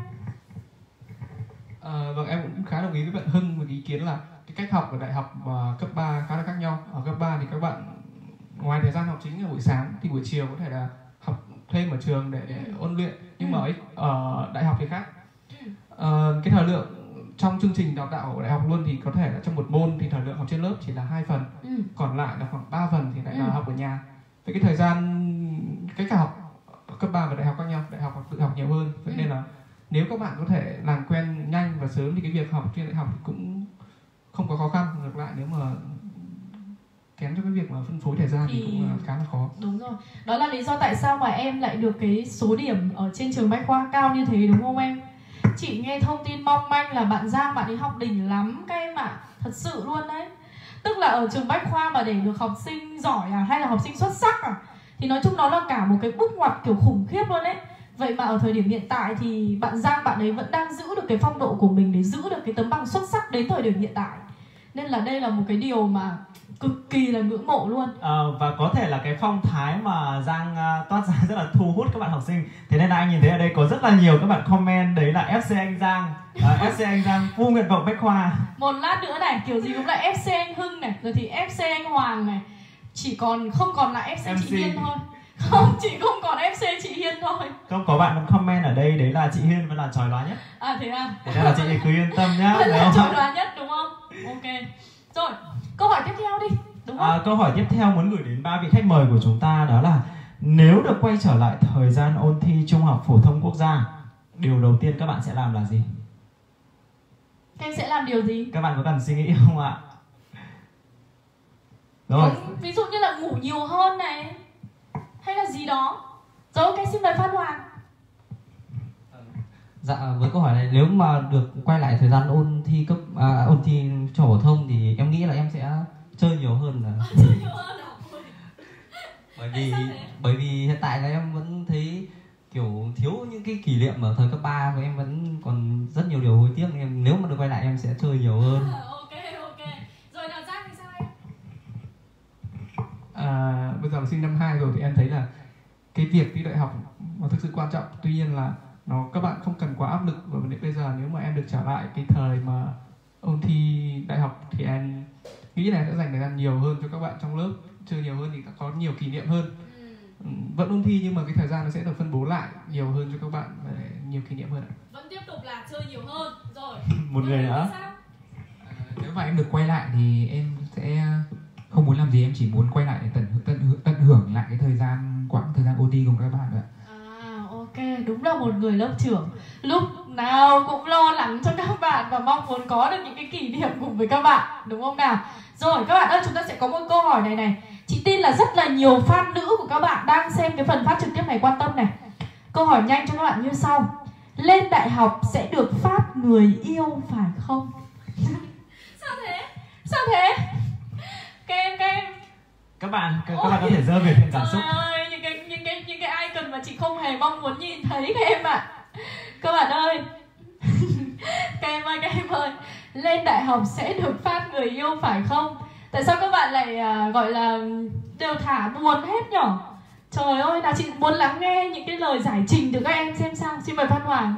Vâng, em cũng khá đồng ý với bạn Hưng một ý kiến là cái cách học ở đại học và cấp 3 khá là khác nhau. Ở cấp 3 thì các bạn ngoài thời gian học chính là buổi sáng thì buổi chiều có thể là học thêm ở trường để ôn luyện, nhưng mà ở đại học thì khác. Cái thời lượng trong chương trình đào tạo của đại học luôn thì có thể là trong một môn thì thời lượng học trên lớp chỉ là 2 phần, còn lại là khoảng 3 phần thì lại là học ở nhà. Với cái thời gian cách học cấp 3 và đại học khác nhau, đại học tự học nhiều hơn, vậy nên là nếu các bạn có thể làm quen nhanh và sớm thì cái việc học trên đại học cũng không có khó khăn. Ngược lại nếu mà kém cho cái việc mà phân phối thời gian thì cũng khá là khó. Đúng rồi, đó là lý do tại sao mà em lại được cái số điểm ở trên trường Bách Khoa cao như thế, đúng không em? Chị nghe thông tin mong manh là bạn Giang bạn ấy học đỉnh lắm các em ạ, thật sự luôn đấy. Tức là ở trường Bách Khoa mà để được học sinh giỏi hay là học sinh xuất sắc thì nói chung nó là cả một cái bước ngoặt kiểu khủng khiếp luôn đấy. Vậy mà ở thời điểm hiện tại thì bạn Giang bạn ấy vẫn đang giữ được cái phong độ của mình để giữ được cái tấm bằng xuất sắc đến thời điểm hiện tại. Nên là đây là một cái điều mà cực kỳ là ngưỡng mộ luôn. Và có thể là cái phong thái mà Giang toát ra rất là thu hút các bạn học sinh. Thế nên là anh nhìn thấy ở đây có rất là nhiều các bạn comment đấy là FC anh Giang, FC anh Giang Phu nguyện vọng Bách Khoa. Một lát nữa này kiểu gì cũng là FC anh Hưng này, rồi thì FC anh Hoàng này, chỉ còn không còn là FC chị Hiên thôi. Không, chị không còn FC chị Hiên thôi. Không, có bạn comment ở đây đấy là chị Hiên vẫn là chói lóa nhất. Thế à? Thế nên là chị cứ yên tâm nhá. Vẫn là chói lóa nhất đúng không? Ok. Rồi, câu hỏi tiếp theo đi, đúng không? Câu hỏi tiếp theo muốn gửi đến 3 vị khách mời của chúng ta đó là nếu được quay trở lại thời gian ôn thi Trung học phổ thông quốc gia, điều đầu tiên các bạn sẽ làm là gì? Các em sẽ làm điều gì? Các bạn có cần suy nghĩ không ạ? Rồi. Ví dụ như là ngủ nhiều hơn này, hay là gì đó. Rồi ok, xin mời Phan Hoàng. Dạ, với câu hỏi này, nếu mà được quay lại thời gian ôn thi ôn thi trung học phổ thông thì em nghĩ là em sẽ chơi nhiều hơn là chơi nhiều hơn à? bởi vì hiện tại là em vẫn thấy kiểu thiếu những cái kỷ niệm ở thời cấp 3 và em vẫn còn rất nhiều điều hối tiếc, nên nếu mà được quay lại em sẽ chơi nhiều hơn. Ok. Rồi nào Giang thì sao em? Bây giờ là sinh năm 2 rồi thì em thấy là cái việc thi đại học nó thực sự quan trọng. Tuy nhiên là các bạn không cần quá áp lực. Và bây giờ nếu mà em được trở lại cái thời mà ôn thi đại học thì em nghĩ là em sẽ dành thời gian nhiều hơn cho các bạn trong lớp, chơi nhiều hơn thì có nhiều kỷ niệm hơn. Vẫn ôn thi nhưng mà cái thời gian nó sẽ được phân bố lại nhiều hơn cho các bạn và nhiều kỷ niệm hơn ạ. Vẫn tiếp tục là chơi nhiều hơn. Rồi. Một người nữa. Nếu mà em được quay lại thì em sẽ không muốn làm gì, em chỉ muốn quay lại để tận hưởng lại cái quãng thời gian ôn thi cùng các bạn ạ. Ok, đúng là một người lớp trưởng lúc nào cũng lo lắng cho các bạn và mong muốn có được những cái kỷ niệm cùng với các bạn, đúng không nào? Rồi các bạn ơi, chúng ta sẽ có một câu hỏi này. Chị tin là rất là nhiều fan nữ của các bạn đang xem cái phần phát trực tiếp này quan tâm này. Câu hỏi nhanh cho các bạn như sau: lên đại học sẽ được phát người yêu phải không? Sao thế? Các bạn có thể dơ về hiện cảm xúc. Trời ơi, những cái icon mà chị không hề mong muốn nhìn thấy các em ạ. Các bạn ơi. Các em ơi, lên đại học sẽ được phát người yêu phải không? Tại sao các bạn lại gọi là đều thả buồn hết nhở? Trời ơi, nào chị muốn lắng nghe những cái lời giải trình từ các em xem sao. Xin mời Phan Hoàng.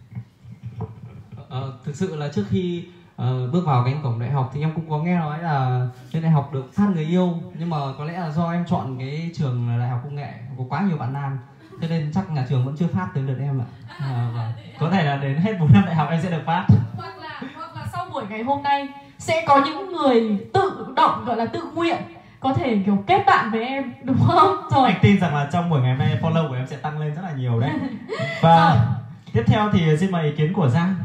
Thực sự là trước khi bước vào cánh cổng đại học thì em cũng có nghe nói là lên đại học được phát người yêu, nhưng mà có lẽ là do em chọn cái trường đại học công nghệ có quá nhiều bạn nam, cho nên chắc nhà trường vẫn chưa phát tới lượt em ạ. Có thể là đến hết 4 năm đại học em sẽ được phát. Hoặc là sau buổi ngày hôm nay sẽ có những người tự động, gọi là tự nguyện, có thể kiểu kết bạn với em, đúng không? Rồi. Anh tin rằng là trong buổi ngày hôm nay follow của em sẽ tăng lên rất là nhiều đấy. Và tiếp theo thì xin mời ý kiến của Giang.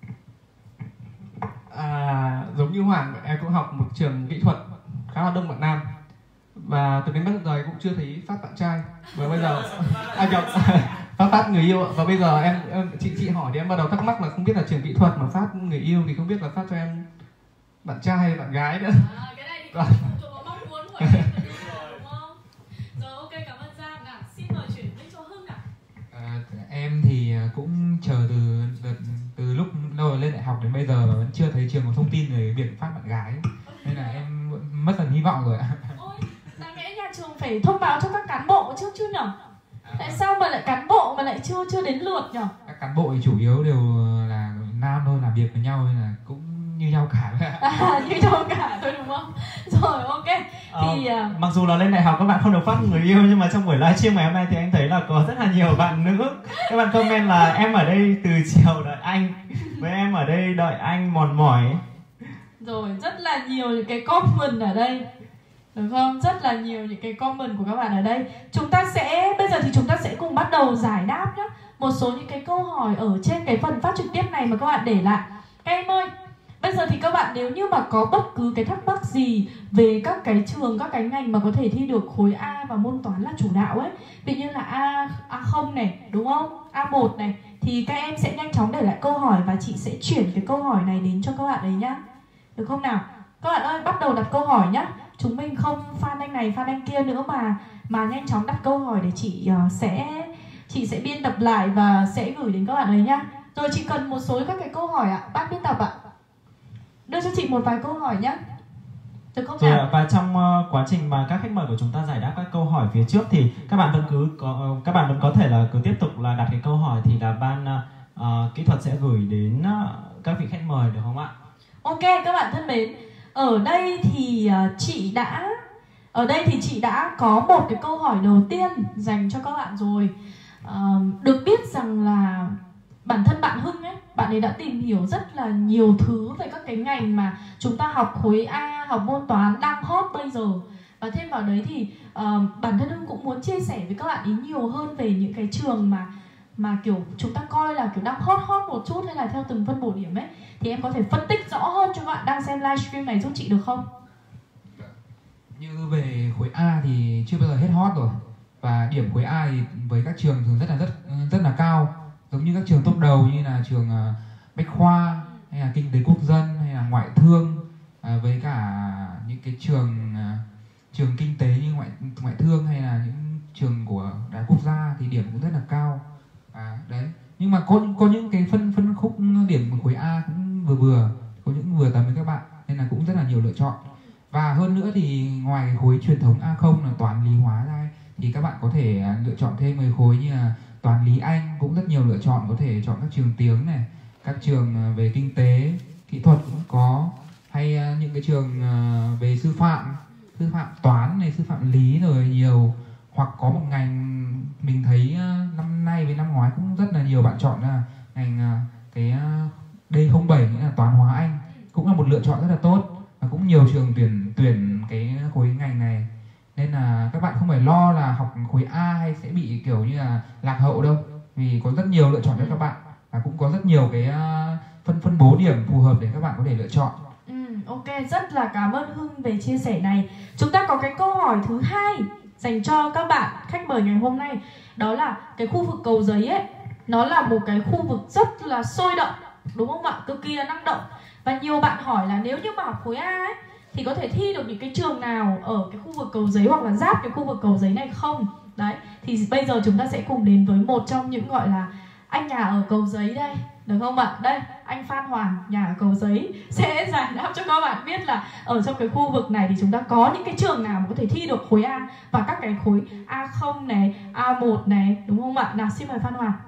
Giống như Hoàng, em cũng học một trường kỹ thuật khá là đông bạn nam, và từ đến bây giờ cũng chưa thấy phát bạn trai. Và bây giờ phát người yêu. Và bây giờ em chị hỏi thì em bắt đầu thắc mắc là không biết là trường kỹ thuật mà phát người yêu thì không biết là phát cho em bạn trai hay bạn gái nữa. Cái này thì phụ thuộc vào mong muốn của em, đúng không? Rồi ok, cảm ơn Giang. Nào, xin mời chuyển lên cho Hưng nào. Em thì cũng chờ từ lúc đầu lên đại học đến bây giờ vẫn chưa thấy trường có thông tin về việc phát bạn gái, nên là em mất dần hy vọng rồi ạ. Ôi, đáng lẽ nhà trường phải thông báo cho các cán bộ trước chứ nhở? Tại sao mà lại cán bộ mà lại chưa đến lượt nhở? Các cán bộ thì chủ yếu đều là nam thôi, làm việc với nhau nên là cũng như nhau cả. Như nhau cả thôi đúng không? Rồi ok. Thì mặc dù là lên đại học các bạn không được phát người yêu, nhưng mà trong buổi livestream ngày hôm nay thì anh thấy là có rất là nhiều bạn nữ. Các bạn comment là em ở đây từ chiều đợi anh, với em ở đây đợi anh mòn mỏi. Rồi rất là nhiều những cái comment ở đây, được không? Rất là nhiều những cái comment của các bạn ở đây. Bây giờ thì chúng ta sẽ cùng bắt đầu giải đáp nhé. Một số những cái câu hỏi ở trên cái phần phát trực tiếp này mà các bạn để lại. Các em ơi, Bây giờ thì các bạn nếu như mà có bất cứ cái thắc mắc gì về các cái trường, các cái ngành mà có thể thi được khối A và môn toán là chủ đạo ấy, ví dụ như là A0 này, đúng không? A1 này, thì các em sẽ nhanh chóng để lại câu hỏi và chị sẽ chuyển cái câu hỏi này đến cho các bạn ấy nhá. Được không nào? Các bạn ơi, bắt đầu đặt câu hỏi nhá. Chúng mình không fan anh này, fan anh kia nữa mà nhanh chóng đặt câu hỏi để chị sẽ biên tập lại và sẽ gửi đến các bạn ấy nhá. Rồi chị cần một số các cái câu hỏi ạ, bác biên tập ạ. Đưa cho chị một vài câu hỏi nhé. Được không nào? Rồi, và trong quá trình mà các khách mời của chúng ta giải đáp các câu hỏi phía trước thì các bạn vẫn có thể là cứ tiếp tục là đặt cái câu hỏi, thì là ban kỹ thuật sẽ gửi đến các vị khách mời, được không ạ? Ok các bạn thân mến, ở đây thì chị đã có một cái câu hỏi đầu tiên dành cho các bạn rồi. Được biết rằng là bản thân bạn Hưng ấy, bạn ấy đã tìm hiểu rất là nhiều thứ về các cái ngành mà chúng ta học khối A, học môn toán đang hot bây giờ. Và thêm vào đấy thì bản thân Hưng cũng muốn chia sẻ với các bạn ý nhiều hơn về những cái trường mà kiểu chúng ta coi là kiểu đang hot một chút, hay là theo từng phân bổ điểm ấy. Thì em có thể phân tích rõ hơn cho các bạn đang xem livestream này giúp chị được không? Như về khối A thì chưa bao giờ hết hot rồi. Và điểm khối A thì với các trường thường rất là cao. Giống như các trường top đầu như là trường Bách Khoa, hay là Kinh tế Quốc dân, hay là Ngoại thương, với cả những cái trường kinh tế như ngoại thương, hay là những trường của Đại học Quốc gia thì điểm cũng rất là cao. Đấy. Nhưng mà có những cái phân khúc điểm khối A cũng vừa, có những vừa tầm với các bạn, nên là cũng rất là nhiều lựa chọn. Và hơn nữa thì ngoài khối truyền thống A0 là toán lý hóa ra ấy, thì các bạn có thể lựa chọn thêm mấy khối như là toán lý Anh, cũng rất nhiều lựa chọn, có thể chọn các trường tiếng này, các trường về kinh tế, kỹ thuật cũng có, hay những cái trường về sư phạm toán này, sư phạm lý rồi nhiều. Hoặc có một ngành mình thấy năm nay với năm ngoái cũng rất là nhiều bạn chọn là ngành cái D07, nghĩa là toán hóa Anh, cũng là một lựa chọn rất là tốt, và cũng nhiều trường tuyển cái khối ngành này. Nên là các bạn không phải lo là học khối A hay sẽ bị kiểu như là lạc hậu đâu, vì có rất nhiều lựa chọn cho các bạn, và cũng có rất nhiều cái phân bố điểm phù hợp để các bạn có thể lựa chọn. Ok, rất là cảm ơn Hưng về chia sẻ này. Chúng ta có cái câu hỏi thứ hai dành cho các bạn khách mời ngày hôm nay. Đó là cái khu vực Cầu Giấy ấy, nó là một cái khu vực rất là sôi động, đúng không ạ? Cực kỳ là năng động. Và nhiều bạn hỏi là nếu như mà học khối A ấy thì có thể thi được những cái trường nào ở cái khu vực Cầu Giấy hoặc là giáp cái khu vực Cầu Giấy này không? Đấy, thì bây giờ chúng ta sẽ cùng đến với một trong những gọi là anh nhà ở Cầu Giấy đây, được không ạ? Đây, anh Phan Hoàng, nhà ở Cầu Giấy, sẽ giải đáp cho các bạn biết là ở trong cái khu vực này thì chúng ta có những cái trường nào mà có thể thi được khối A và các cái khối A0 này, A1 này, đúng không ạ? Nào, xin mời Phan Hoàng.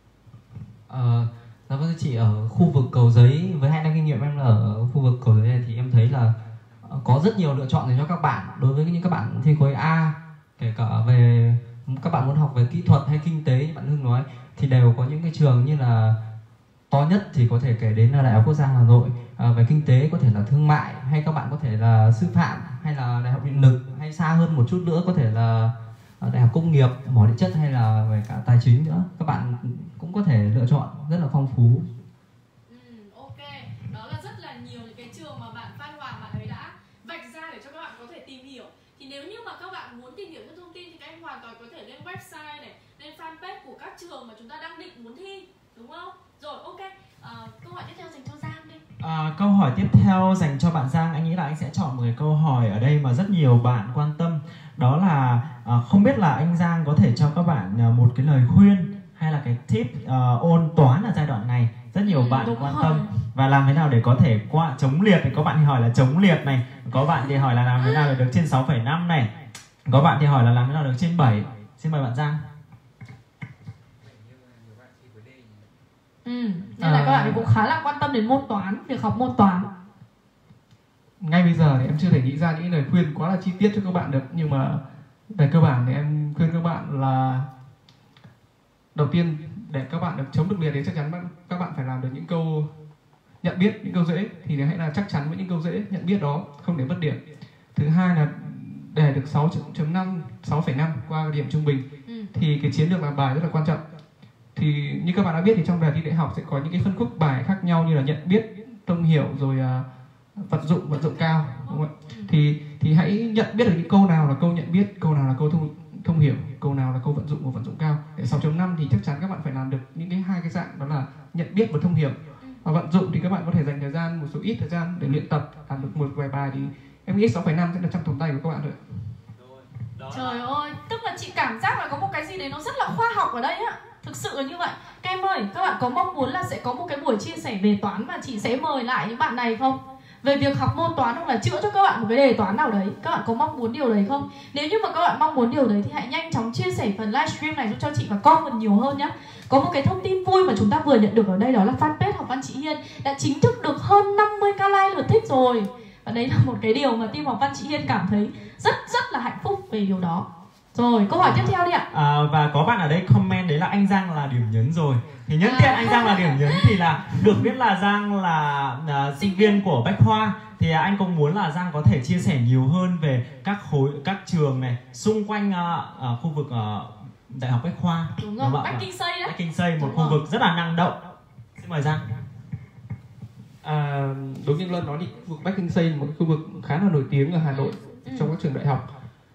Dạ vâng, chị, ở khu vực Cầu Giấy, với 2 năm kinh nghiệm em là ở khu vực Cầu Giấy này, thì em thấy là có rất nhiều lựa chọn dành cho các bạn. Đối với những các bạn thi khối A, kể cả về các bạn muốn học về kỹ thuật hay kinh tế như bạn Hưng nói, thì đều có những cái trường như là to nhất thì có thể kể đến là Đại học Quốc gia Hà Nội. Về kinh tế có thể là thương mại, hay các bạn có thể là sư phạm, hay là Đại học Điện lực, hay xa hơn một chút nữa có thể là Đại học Công nghiệp, mỏ địa chất, hay là về cả tài chính nữa. Các bạn cũng có thể lựa chọn rất là phong phú. Ok, đó là rất là nhiều những cái trường mà bạn Phan Hoàng bạn ấy đã vạch ra để cho các bạn có thể tìm hiểu. Thì nếu như mà các bạn muốn tìm hiểu thêm thông tin thì các em hoàn toàn có thể lên website này, lên fanpage của các trường mà chúng ta đang định muốn thi, đúng không? Rồi, ok, câu hỏi tiếp theo dành cho Giang đi. Câu hỏi tiếp theo dành cho bạn Giang, anh nghĩ là anh sẽ chọn một cái câu hỏi ở đây mà rất nhiều bạn quan tâm. Đó là không biết là anh Giang có thể cho các bạn một cái lời khuyên hay là cái tip ôn toán ở giai đoạn này. Rất nhiều bạn quan tâm. Và làm thế nào để có thể qua chống liệt. Thì có bạn thì hỏi là chống liệt này, có bạn thì hỏi là làm thế nào để được trên 6,5 này, có bạn thì hỏi là làm thế nào được trên 7. Xin mời bạn Giang. Nên là các bạn cũng khá là quan tâm đến môn toán, việc học môn toán. Ngay bây giờ thì em chưa thể nghĩ ra những lời khuyên quá là chi tiết cho các bạn được, nhưng mà về cơ bản thì em khuyên các bạn là đầu tiên để các bạn được chống được liệt thì chắc chắn các bạn phải làm được những câu nhận biết, những câu dễ, thì hãy là chắc chắn với những câu dễ nhận biết đó, không để mất điểm. Thứ hai là để được 6.5, 6,5 qua điểm trung bình thì cái chiến lược làm bài rất là quan trọng. Thì như các bạn đã biết thì trong đề thi đại học sẽ có những cái phân khúc bài khác nhau, như là nhận biết, thông hiểu rồi vận dụng cao, đúng không ạ? Thì hãy nhận biết được những câu nào là câu nhận biết, câu nào là câu thông hiểu, câu nào là câu vận dụng và vận dụng cao. Để 6.5 thì chắc chắn các bạn phải làm được những hai cái dạng, đó là nhận biết và thông hiểu. Và vận dụng thì các bạn có thể dành thời gian, một số ít thời gian để luyện tập, làm được một vài bài thì em nghĩ 6.5 sẽ là trong tầm tay của các bạn rồi. Trời ơi, tức là chị cảm giác là có một cái gì đấy nó rất là khoa học ở đây á. Thực sự là như vậy. Các em ơi, các bạn có mong muốn là sẽ có một cái buổi chia sẻ về toán và chị sẽ mời lại những bạn này không? Về việc học môn toán hoặc là chữa cho các bạn một cái đề toán nào đấy. Các bạn có mong muốn điều đấy không? Nếu như mà các bạn mong muốn điều đấy thì hãy nhanh chóng chia sẻ phần livestream này giúp cho chị và con mình nhiều hơn nhé. Có một cái thông tin vui mà chúng ta vừa nhận được ở đây, đó là fanpage Học Văn Chị Hiên đã chính thức được hơn 50k like lượt thích rồi. Và đấy là một cái điều mà team Học Văn Chị Hiên cảm thấy rất là hạnh phúc về điều đó. Rồi, câu hỏi tiếp theo đi ạ. Và có bạn ở đây comment đấy là anh Giang là điểm nhấn rồi. Thì nhân tiện anh Giang là điểm nhấn thì là được biết là Giang là sinh viên của Bách Khoa. Thì anh cũng muốn là Giang có thể chia sẻ nhiều hơn về các trường này xung quanh khu vực Đại học Bách Khoa. Đúng rồi, Bách Kinh Xây đấy. Bách Kinh Xây, một khu vực rất là năng động. Xin mời Giang. Đúng như Luân nói thì khu vực Bách Kinh Xây là một khu vực khá là nổi tiếng ở Hà Nội trong các trường đại học.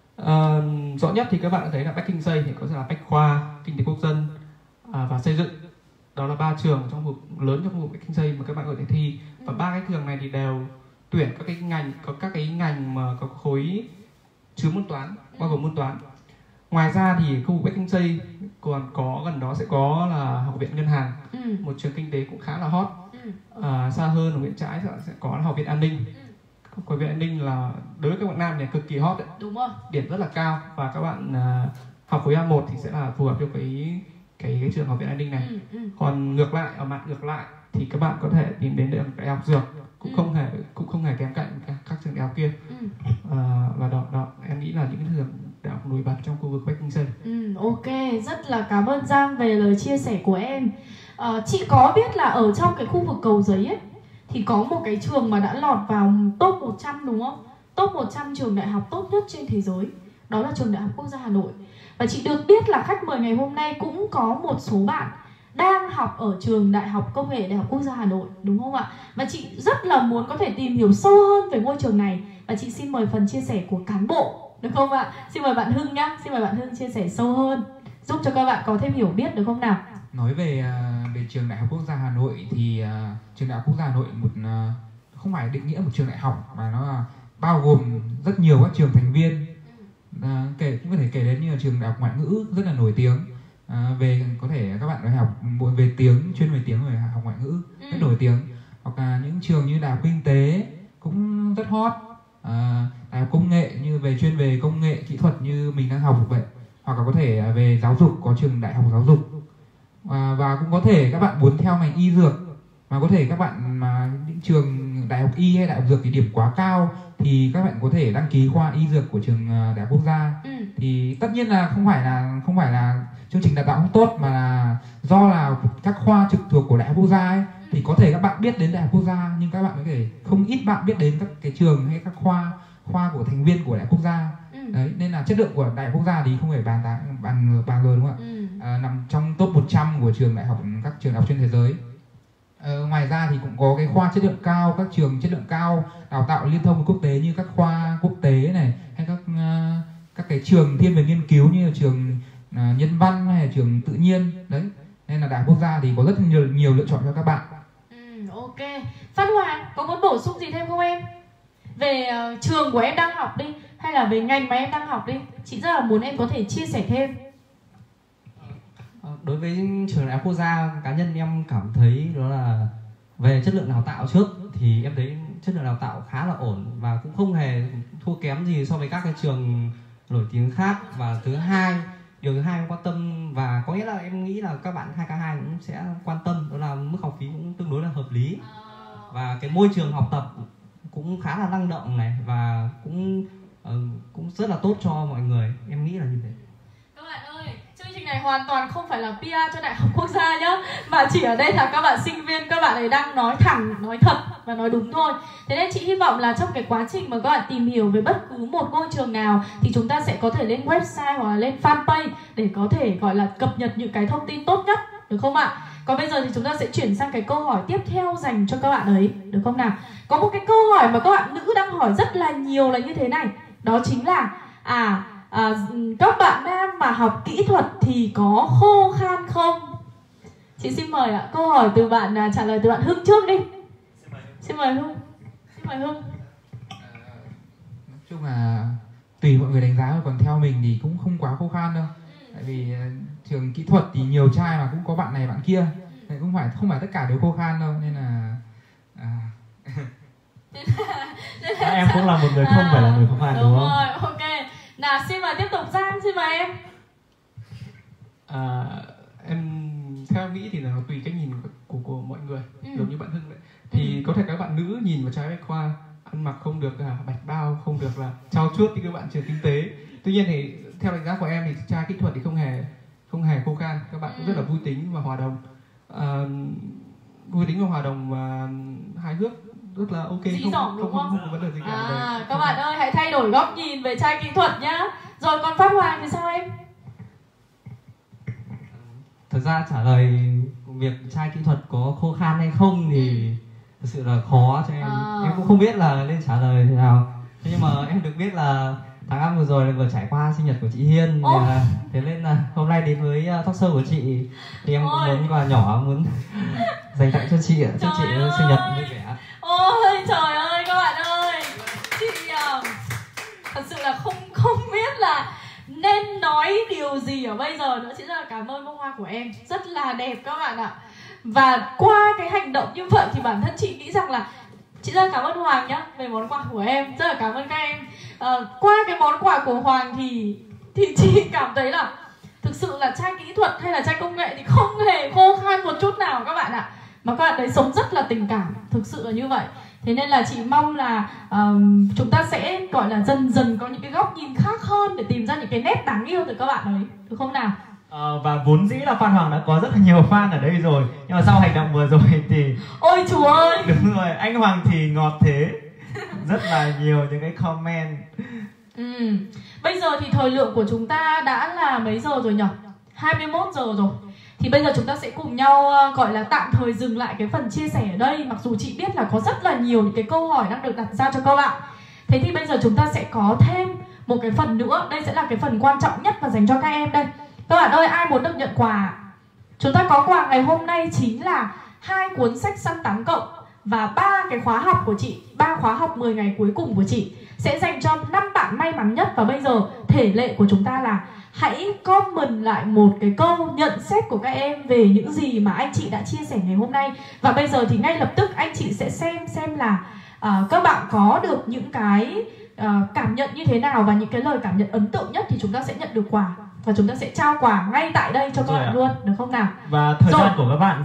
Rõ nhất thì các bạn đã thấy là Bách Kinh Xây thì có là Bách Khoa, Kinh tế Quốc dân và Xây dựng. Đó là 3 trường trong khu vực lớn trong khu vực Bách Kinh Xây mà các bạn có thể thi. Và 3 cái trường này thì đều tuyển các cái ngành mà có khối chứa môn toán, bao gồm môn toán. Ngoài ra thì khu vực Bách Kinh Xây còn có gần đó sẽ có là Học viện Ngân hàng, một trường kinh tế cũng khá là hot. Xa hơn ở bên trái sẽ có là Học viện An ninh. Học viện An ninh là đối với các bạn nam này cực kỳ hot đấy. Đúng rồi. Điểm rất là cao và các bạn học khối A1 thì sẽ là phù hợp cho cái trường Học viện An ninh này. Còn ngược lại, ở mặt ngược lại thì các bạn có thể tìm đến Đại học Dược, cũng không hề kém cạnh các trường đại học kia. Và đó em nghĩ là những trường đại học nổi bật trong khu vực Bách Kinh Xây. Ok, rất là cảm ơn Giang về lời chia sẻ của em. Chị có biết là ở trong cái khu vực Cầu Giấy ấy thì có một cái trường mà đã lọt vào top 100 đúng không? Top 100 trường đại học tốt nhất trên thế giới. Đó là trường Đại học Quốc gia Hà Nội. Và chị được biết là khách mời ngày hôm nay cũng có một số bạn đang học ở trường Đại học Công nghệ Đại học Quốc gia Hà Nội, đúng không ạ? Và chị rất là muốn có thể tìm hiểu sâu hơn về ngôi trường này. Và chị xin mời phần chia sẻ của cán bộ, được không ạ? Xin mời bạn Hưng nhá, xin mời bạn Hưng chia sẻ sâu hơn, giúp cho các bạn có thêm hiểu biết, được không nào? Nói về trường Đại học Quốc gia Hà Nội thì trường Đại học Quốc gia Hà Nội không phải định nghĩa một trường đại học mà nó bao gồm rất nhiều các trường thành viên. Cũng có thể kể đến như là trường Đại học Ngoại ngữ rất là nổi tiếng. Có thể các bạn có học về tiếng, chuyên về tiếng, về học ngoại ngữ rất nổi tiếng. Hoặc là những trường như Đại học Kinh tế cũng rất hot. Đại học Công nghệ chuyên về công nghệ kỹ thuật như mình đang học vậy. Hoặc là có thể về giáo dục, có trường Đại học Giáo dục. Và cũng có thể các bạn muốn theo ngành y dược, mà có thể các bạn mà những trường Đại học Y hay Đại học Dược thì điểm quá cao thì các bạn có thể đăng ký khoa y dược của trường Đại học Quốc gia. Thì tất nhiên là không phải là chương trình đào tạo không tốt, mà là do là các khoa trực thuộc của Đại học Quốc gia ấy, thì có thể các bạn biết đến Đại học Quốc gia nhưng các bạn có thể không ít bạn biết đến các cái trường hay các khoa của thành viên của Đại học Quốc gia. Đấy, nên là chất lượng của Đại học Quốc gia thì không phải bàn rồi, đúng không ạ? Nằm trong top 100 của các trường đại học trên thế giới. Ngoài ra thì cũng có cái khoa chất lượng cao, các trường chất lượng cao đào tạo liên thông với quốc tế như các khoa quốc tế này, hay các cái trường thiên về nghiên cứu như là trường nhân văn hay là trường tự nhiên đấy. Nên là Đại học Quốc gia thì có rất nhiều lựa chọn cho các bạn. Ok. Phan Hoàng có muốn bổ sung gì thêm không em? Về trường của em đang học đi, hay là về ngành mà em đang học đi, chị rất là muốn em có thể chia sẻ thêm. Đối với trường Đại học Quốc gia, cá nhân em cảm thấy đó là về chất lượng đào tạo trước thì em thấy chất lượng đào tạo khá là ổn và cũng không hề thua kém gì so với các cái trường nổi tiếng khác. Và điều thứ hai em quan tâm, và có nghĩa là em nghĩ là các bạn 2K2 cũng sẽ quan tâm, đó là mức học phí cũng tương đối là hợp lý và cái môi trường học tập cũng khá là năng động này, và cũng rất là tốt cho mọi người, em nghĩ là như thế. Các bạn ơi, chương trình này hoàn toàn không phải là PR cho Đại học Quốc gia nhá, mà chỉ ở đây là các bạn sinh viên, các bạn ấy đang nói thẳng, nói thật và nói đúng thôi. Thế nên chị hy vọng là trong cái quá trình mà các bạn tìm hiểu về bất cứ một ngôi trường nào thì chúng ta sẽ có thể lên website hoặc là lên fanpage để có thể gọi là cập nhật những cái thông tin tốt nhất được không ạ? Còn bây giờ thì chúng ta sẽ chuyển sang cái câu hỏi tiếp theo dành cho các bạn ấy, được không nào? Có một cái câu hỏi mà các bạn nữ đang hỏi rất là nhiều là như thế này. Đó chính là các bạn nam mà học kỹ thuật thì có khô khan không? Chị xin mời ạ. Câu hỏi từ bạn trả lời từ bạn Hưng trước đi. Xin mời Hưng. Nói chung là tùy mọi người đánh giá, còn theo mình thì cũng không quá khô khan đâu. Tại vì trường kỹ thuật thì nhiều trai mà cũng có bạn này bạn kia, nên không phải tất cả đều khô khan đâu, nên là em cũng là một người không phải là người khô khan, đúng không? Rồi, ok. Nào xin mời tiếp tục Giang, xin mời em. Em theo em nghĩ thì là nó tùy cách nhìn của mọi người, giống như bạn Hưng vậy. Thì có thể các bạn nữ nhìn vào trái bách khoa ăn mặc không được bạch bao, không được là trau chuốt như các bạn trường kinh tế. Tuy nhiên thì theo đánh giá của em thì trai kỹ thuật thì không hề khô khan, các bạn cũng rất là vui tính và hòa đồng, và hài hước, rất là ok, không có vấn đề gì cả. Các bạn ơi, hãy thay đổi góc nhìn về trai kỹ thuật nhá. Rồi còn Phát Hoàng thì sao em? Thực ra trả lời việc trai kỹ thuật có khô khan hay không thì thực sự là khó cho em. Em cũng không biết là nên trả lời thế nào. Thế nhưng mà em được biết là tháng 5 vừa rồi là vừa trải qua sinh nhật của chị Hiên, thế nên là hôm nay đến với talk show của chị thì em cũng muốn quà nhỏ muốn dành tặng cho chị ạ, chúc chị sinh nhật vui vẻ. Ôi trời ơi các bạn ơi, chị thật sự là không biết là nên nói điều gì ở bây giờ nữa. Chị rất là cảm ơn bông hoa của em, rất là đẹp các bạn ạ. Và qua cái hành động như vậy thì bản thân chị nghĩ rằng là chị rất là cảm ơn Hoàng nhá về món quà của em, rất là cảm ơn các em. Qua cái món quà của Hoàng thì chị cảm thấy là thực sự là trai kỹ thuật hay là trai công nghệ thì không hề khô khan một chút nào các bạn ạ. Mà các bạn đấy sống rất là tình cảm, thực sự là như vậy. Thế nên là chị mong là chúng ta sẽ gọi là dần dần có những cái góc nhìn khác hơn để tìm ra những cái nét đáng yêu từ các bạn ấy, được không nào? Và vốn dĩ là Phan Hoàng đã có rất là nhiều fan ở đây rồi, nhưng mà sau hành động vừa rồi thì ôi chúa ơi, đúng rồi, anh Hoàng thì ngọt thế, rất là nhiều những cái comment. Bây giờ thì thời lượng của chúng ta đã là mấy giờ rồi nhỉ? 21 giờ rồi. Thì bây giờ chúng ta sẽ cùng nhau gọi là tạm thời dừng lại cái phần chia sẻ ở đây. Mặc dù chị biết là có rất là nhiều những cái câu hỏi đang được đặt ra cho các bạn. Thế thì bây giờ chúng ta sẽ có thêm một cái phần nữa. Đây sẽ là cái phần quan trọng nhất và dành cho các em đây. Các bạn ơi, ai muốn được nhận quà? Chúng ta có quà ngày hôm nay chính là 2 cuốn sách Săn 8 cộng và 3 cái khóa học của chị, 3 khóa học 10 ngày cuối cùng của chị sẽ dành cho 5 bạn may mắn nhất. Và bây giờ thể lệ của chúng ta là hãy comment lại một cái câu nhận xét của các em về những gì mà anh chị đã chia sẻ ngày hôm nay. Và bây giờ thì ngay lập tức anh chị sẽ xem là các bạn có được những cái cảm nhận như thế nào, và những cái lời cảm nhận ấn tượng nhất thì chúng ta sẽ nhận được quà. Và chúng ta sẽ trao quà ngay tại đây cho các bạn luôn, được không nào? Và thời gian của các bạn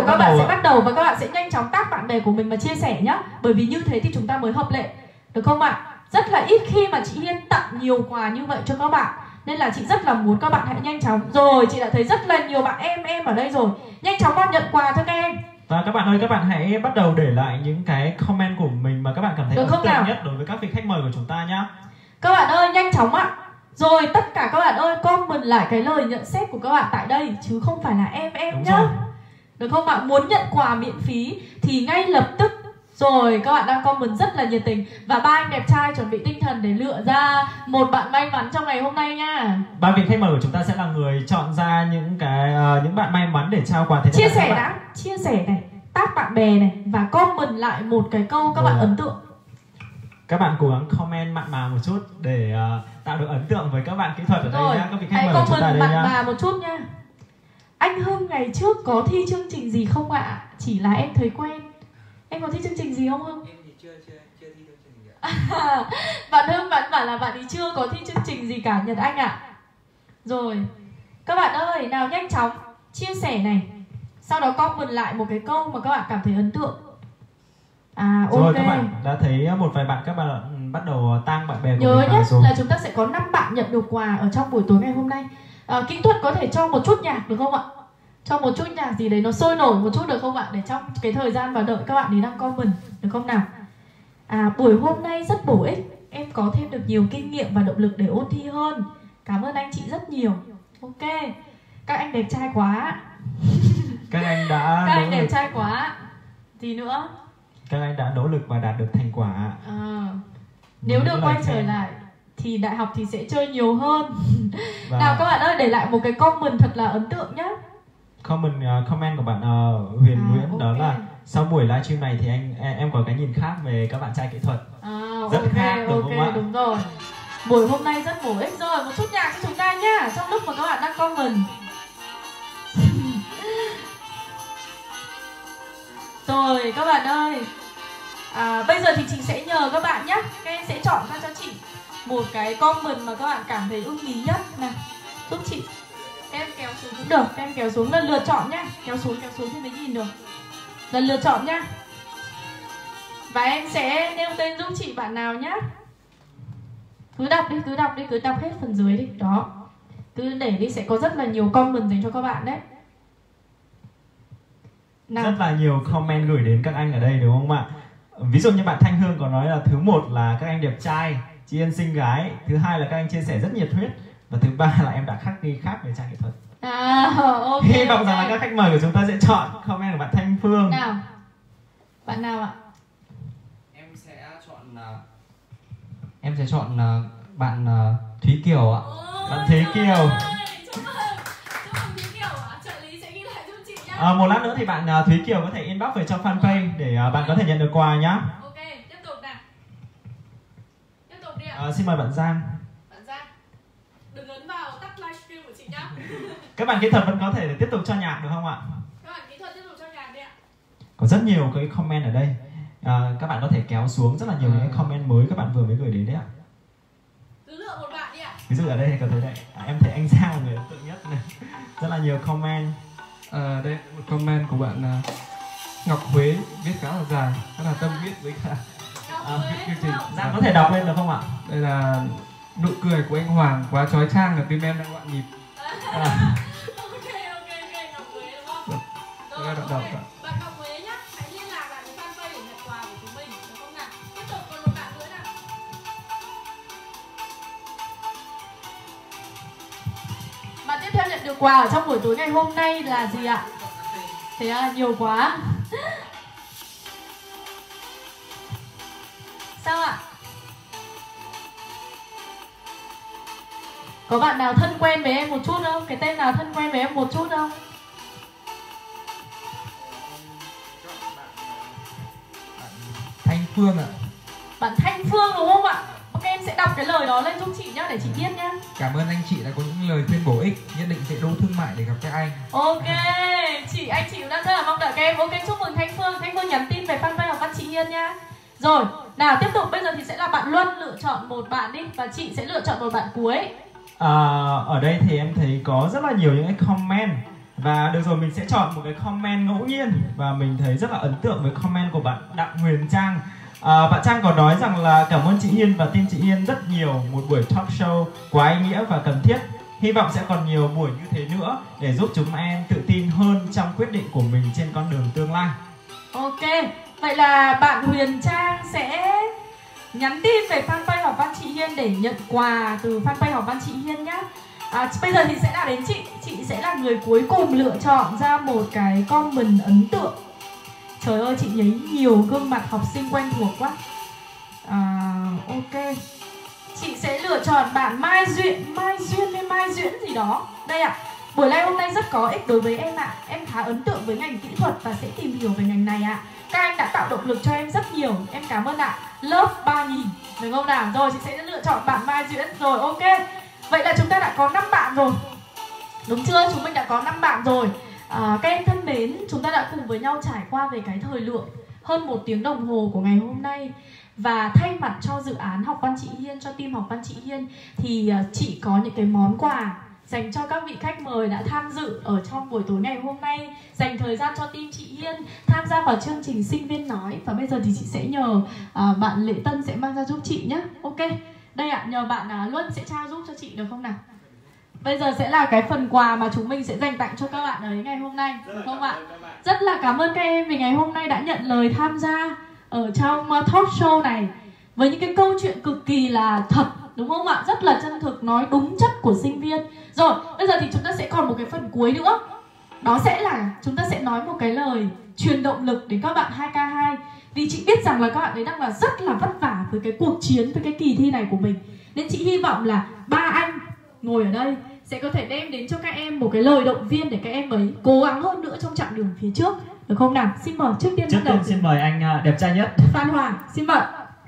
sẽ bắt đầu và các bạn sẽ nhanh chóng tag bạn bè của mình mà chia sẻ nhé. Bởi vì như thế thì chúng ta mới hợp lệ, được không ạ? Rất là ít khi mà chị Hiên tặng nhiều quà như vậy cho các bạn, nên là chị rất là muốn các bạn hãy nhanh chóng. Rồi, chị đã thấy rất là nhiều bạn em ở đây rồi. Nhanh chóng vào nhận quà cho các em. Và các bạn ơi, các bạn hãy bắt đầu để lại những cái comment của mình mà các bạn cảm thấy ấn tượng nhất đối với các vị khách mời của chúng ta nhá. Các bạn ơi, nhanh chóng ạ. Rồi, tất cả các bạn ơi, comment lại cái lời nhận xét của các bạn tại đây, chứ không phải là em nhá. Được không ạ? Muốn nhận quà miễn phí thì ngay lập tức. Rồi, các bạn đang comment rất là nhiệt tình. Và 3 anh đẹp trai chuẩn bị tinh thần để lựa ra một bạn may mắn trong ngày hôm nay nha. 3 vị khách mời của chúng ta sẽ là người chọn ra những bạn may mắn để trao quà. Chia sẻ đã, chia sẻ này, tag bạn bè này và comment lại một cái câu các bạn ấn tượng. Các bạn cố gắng comment mặn mà một chút để tạo được ấn tượng với các bạn kỹ thuật ở đây nhá. Các vị khách mời của chúng ta đây nhá. Mặn mà một chút nha. Anh Hưng ngày trước có thi chương trình gì không ạ? Chỉ là em thấy quen. Em có thi chương trình gì không Hưng? Em thì chưa thi chương trình gì ạ. Bạn Hưng bạn bảo là bạn ấy chưa có thi chương trình gì cả Nhật Anh ạ. Rồi, các bạn ơi, nào nhanh chóng chia sẻ này. Sau đó comment lại một cái câu mà các bạn cảm thấy ấn tượng. Ok. Rồi các bạn đã thấy một vài bạn, các bạn bắt đầu tag bạn bè của mình. Nhớ nhé rồi. Là chúng ta sẽ có 5 bạn nhận được quà ở trong buổi tối ngày hôm nay. Kỹ thuật có thể cho một chút nhạc được không ạ? Cho một chút nhạc gì đấy nó sôi nổi một chút được không ạ? Để trong cái thời gian mà đợi các bạn ấy đang comment, được không nào? Buổi hôm nay rất bổ ích. Em có thêm được nhiều kinh nghiệm và động lực để ôn thi hơn. Cảm ơn anh chị rất nhiều. Ok. Các anh đẹp trai quá. Các anh đã Các anh đẹp trai quá. Gì nữa? Các anh đã nỗ lực và đạt được thành quả. Nếu được quay trở lại thì đại học thì sẽ chơi nhiều hơn. Và nào các bạn ơi, để lại một cái comment thật là ấn tượng nhé. Comment của bạn Huyền Nguyễn okay. Đó là sau buổi livestream này thì em có cái nhìn khác về các bạn trai kỹ thuật. Rất khác, đúng không ạ? Đúng rồi. Buổi hôm nay rất bổ ích. Rồi, một chút nhạc cho chúng ta nhá, trong lúc mà các bạn đang comment. Rồi các bạn ơi, bây giờ thì chị sẽ nhờ các bạn nhé. Các em sẽ chọn ra cho chị một cái comment mà các bạn cảm thấy ưng ý nhất nào, giúp chị. Các em kéo xuống cũng được, các em kéo xuống lần lượt chọn nhá. Kéo xuống thì mới nhìn được. Lần lượt chọn nhá. Và em sẽ nêu tên giúp chị bạn nào nhá. Cứ đọc đi, cứ đọc hết phần dưới đi. Đó, cứ để đi, sẽ có rất là nhiều comment dành cho các bạn đấy. Nào. Rất là nhiều comment gửi đến các anh ở đây đúng không ạ? Ví dụ như bạn Thanh Hương có nói là thứ một là các anh đẹp trai, chị Yên xinh gái, thứ hai là các anh chia sẻ rất nhiệt huyết, và thứ ba là em đã ghi khác về trang nghệ thuật. Okay, hy vọng rằng là các khách mời của chúng ta sẽ chọn comment của bạn Thanh Phương. Nào, bạn nào ạ? Em sẽ chọn bạn Thúy Kiều ạ. Bạn Thúy Kiều. Chúc mừng Thúy Kiều ạ. Trợ lý sẽ ghi lại giúp chị nhá. Một lát nữa thì bạn Thúy Kiều có thể inbox về cho fanpage để bạn có thể nhận được quà nhá. Ok, tiếp tục nào. Tiếp tục đi ạ. Xin mời bạn Giang. Bạn Giang, đừng ấn vào tắt livestream của chị nhá. Các bạn kỹ thuật vẫn có thể tiếp tục cho nhạc được không ạ? Các bạn kỹ thuật tiếp tục cho nhạc đi ạ. Có rất nhiều cái comment ở đây. Các bạn có thể kéo xuống rất là nhiều những cái comment mới các bạn vừa mới gửi đến đấy ạ. Cứ lựa một bạn đi ạ. Ví dụ ở đây có thấy đây, em thấy anh Giang là người ấn tượng nhất này. Rất là nhiều comment. Đây một comment của bạn Ngọc Huế viết khá là dài, khá là tâm huyết với cả viết chương trình. Giang có thể đọc lên được không ạ? Đây là nụ cười của anh Hoàng quá chói chang, là tim em đang loạn nhịp. Ok, Ngọc Huế đúng không? Rồi, okay. Bạn Ngọc Huế nhá, hãy liên lạc lại với fanpage để nhận quà của chúng mình, đúng không nào? Tiếp tục còn một bạn nữa nào. Bạn tiếp theo nhận được quà ở trong buổi tối ngày hôm nay là gì ạ? Thế à, nhiều quá. Sao ạ? Có bạn nào thân quen với em một chút không? Cái tên nào thân quen với em một chút không? Thanh Phương ạ. Bạn Thanh Phương đúng không ạ? Ok, em sẽ đọc cái lời đó lên giúp chị nhá, để chị biết nhá. Cảm ơn anh chị đã có những lời khuyên bổ ích, nhất định sẽ đấu thương mại để gặp các anh. Ok, anh chị cũng đang rất là mong đợi các em. Ok, chúc mừng Thanh Phương. Thanh Phương nhắn tin về fanpage Học Văn Chị Hiên nhá. Rồi, nào tiếp tục, bây giờ thì sẽ là bạn Luân lựa chọn một bạn đi, và chị sẽ lựa chọn một bạn cuối. Ở đây thì em thấy có rất là nhiều những cái comment. Và được rồi, mình sẽ chọn một cái comment ngẫu nhiên. Và mình thấy rất là ấn tượng với comment của bạn Đặng Huyền Trang. Bạn Trang có nói rằng là cảm ơn chị Hiên và team chị Hiên rất nhiều. Một buổi talk show quá ý nghĩa và cần thiết. Hy vọng sẽ còn nhiều buổi như thế nữa để giúp chúng em tự tin hơn trong quyết định của mình trên con đường tương lai. Ok, vậy là bạn Huyền Trang sẽ nhắn tin về fanpage Học Văn Chị Hiên để nhận quà từ fanpage Học Văn Chị Hiên nhá. Bây giờ thì sẽ là đến chị sẽ là người cuối cùng lựa chọn ra một cái comment ấn tượng. Trời ơi, chị thấy nhiều gương mặt học sinh quen thuộc quá. Ok, chị sẽ lựa chọn bạn Mai Duyên hay Mai Duyễn gì đó. Đây ạ, buổi live hôm nay rất có ích đối với em ạ. Em khá ấn tượng với ngành kỹ thuật và sẽ tìm hiểu về ngành này ạ. Các anh đã tạo động lực cho em rất nhiều. Em cảm ơn ạ. Lớp 3000, được không nào? Rồi, chị sẽ lựa chọn bạn Mai Duyễn. Rồi, ok. Vậy là chúng ta đã có 5 bạn rồi. Đúng chưa? Chúng mình đã có 5 bạn rồi. Các em thân mến, chúng ta đã cùng với nhau trải qua về cái thời lượng hơn 1 tiếng đồng hồ của ngày hôm nay. Và thay mặt cho dự án Học Văn Chị Hiên, cho team Học Văn Chị Hiên, thì chị có những cái món quà dành cho các vị khách mời đã tham dự ở trong buổi tối ngày hôm nay, dành thời gian cho team chị Hiên tham gia vào chương trình Sinh Viên Nói. Và bây giờ thì chị sẽ nhờ bạn Lệ Tân sẽ mang ra giúp chị nhé. Ok, đây ạ, nhờ bạn Luân sẽ trao giúp cho chị được không nào? Bây giờ sẽ là cái phần quà mà chúng mình sẽ dành tặng cho các bạn ở ngày hôm nay, được không ạ? Rất là cảm ơn các em vì ngày hôm nay đã nhận lời tham gia ở trong talk show này với những cái câu chuyện cực kỳ là thật, đúng không ạ? Rất là chân thực, nói đúng chất của sinh viên. Rồi, bây giờ thì chúng ta sẽ còn một cái phần cuối nữa. đó sẽ là chúng ta sẽ nói một cái lời truyền động lực đến các bạn 2K2. Vì chị biết rằng là các bạn ấy đang là rất là vất vả với cái cuộc chiến, với cái kỳ thi này của mình. Nên chị hy vọng là ba anh ngồi ở đây sẽ có thể đem đến cho các em một cái lời động viên để các em ấy cố gắng hơn nữa trong chặng đường phía trước. Được không nào? Xin mời trước tiên bắt đầu. xin mời anh đẹp trai nhất Phan Hoàng, xin mời.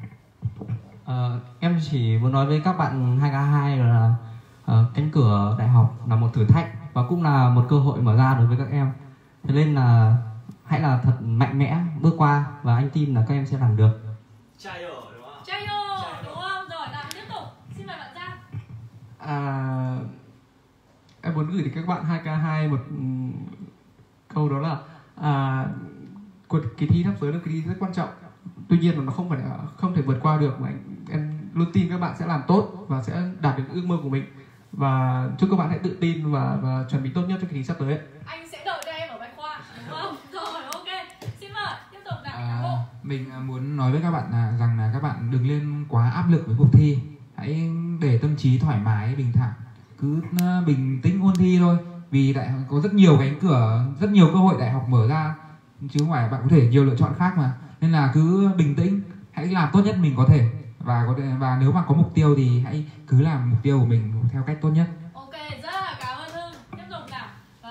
Em chỉ muốn nói với các bạn 2K2 là cánh cửa đại học là một thử thách và cũng là một cơ hội mở ra đối với các em. Thế nên là hãy là thật mạnh mẽ bước qua và anh tin là các em sẽ làm được. Trai ở đúng không? Trai ở đúng không? Rồi nào tiếp tục. Xin mời bạn Giang. Em muốn gửi đến các bạn 2K2 một câu, đó là kỳ thi sắp tới là kỳ thi rất quan trọng. Tuy nhiên là nó không thể vượt qua được, mà em luôn tin các bạn sẽ làm tốt và sẽ đạt được ước mơ của mình. Và chúc các bạn hãy tự tin và chuẩn bị tốt nhất cho kỳ thi sắp tới. Anh sẽ đợi các em ở Bách Khoa đúng không? Rồi ok. Xin mời tiếp tục nào. Mình muốn nói với các bạn rằng là các bạn đừng lên quá áp lực với cuộc thi. Hãy để tâm trí thoải mái, bình thản, cứ bình tĩnh ôn thi thôi. Vì đại học có rất nhiều cánh cửa, rất nhiều cơ hội đại học mở ra, chứ không phải bạn có thể nhiều lựa chọn khác mà. Nên là cứ bình tĩnh, hãy làm tốt nhất mình có thể, và nếu mà có mục tiêu thì hãy cứ làm mục tiêu của mình theo cách tốt nhất. Ok, rất là cảm ơn Hưng. Tiếp tục nào.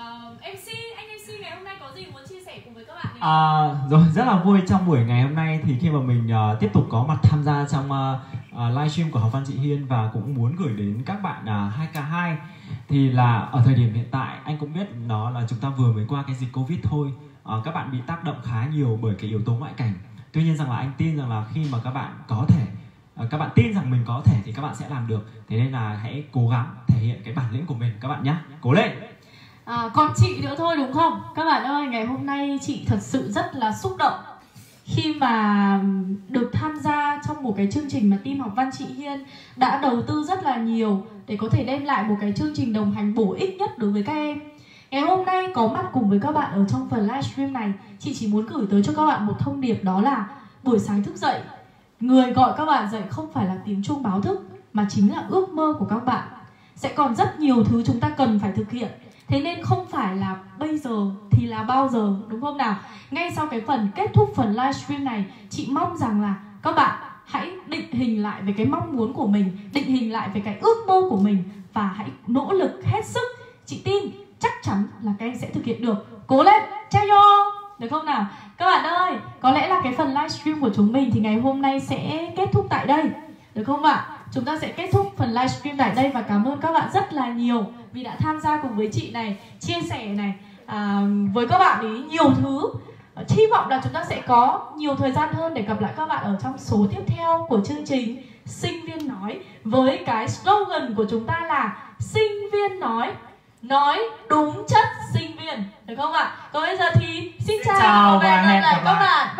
Anh MC ngày hôm nay có gì muốn chia sẻ cùng với các bạn? Rồi, rất là vui trong buổi ngày hôm nay thì khi mà mình tiếp tục có mặt tham gia trong livestream của Học Văn Chị Hiên, và cũng muốn gửi đến các bạn 2K2 thì là ở thời điểm hiện tại anh cũng biết nó là chúng ta vừa mới qua cái dịch Covid thôi. Các bạn bị tác động khá nhiều bởi cái yếu tố ngoại cảnh. Tuy nhiên rằng là anh tin rằng là khi mà các bạn có thể, các bạn tin rằng mình có thể thì các bạn sẽ làm được. Thế nên là hãy cố gắng thể hiện cái bản lĩnh của mình các bạn nhé. Cố lên. Còn chị nữa thôi đúng không? Các bạn ơi, ngày hôm nay chị thật sự rất là xúc động khi mà được tham gia trong một cái chương trình mà team Học Văn Chị Hiên đã đầu tư rất là nhiều để có thể đem lại một cái chương trình đồng hành bổ ích nhất đối với các em. Ngày hôm nay có mặt cùng với các bạn ở trong phần livestream này, chị chỉ muốn gửi tới cho các bạn một thông điệp, đó là buổi sáng thức dậy, người gọi các bạn dậy không phải là tiếng chuông báo thức, mà chính là ước mơ của các bạn. Sẽ còn rất nhiều thứ chúng ta cần phải thực hiện. Thế nên không phải là bây giờ thì là bao giờ, đúng không nào? Ngay sau cái phần kết thúc phần livestream này, chị mong rằng là các bạn hãy định hình lại về cái mong muốn của mình, định hình lại về cái ước mơ của mình, và hãy nỗ lực hết sức. Chị tin chắc chắn là các em sẽ thực hiện được. Cố lên, chayo, được không nào? Các bạn ơi, có lẽ là cái phần livestream của chúng mình thì ngày hôm nay sẽ kết thúc tại đây, được không ạ? Chúng ta sẽ kết thúc phần livestream tại đây và cảm ơn các bạn rất là nhiều vì đã tham gia cùng với chị này, chia sẻ này với các bạn ý nhiều thứ. Hy vọng là chúng ta sẽ có nhiều thời gian hơn để gặp lại các bạn ở trong số tiếp theo của chương trình Sinh viên nói, với cái slogan của chúng ta là sinh viên nói đúng chất sinh viên, được không ạ? Còn bây giờ thì xin chào và hẹn gặp lại các bạn.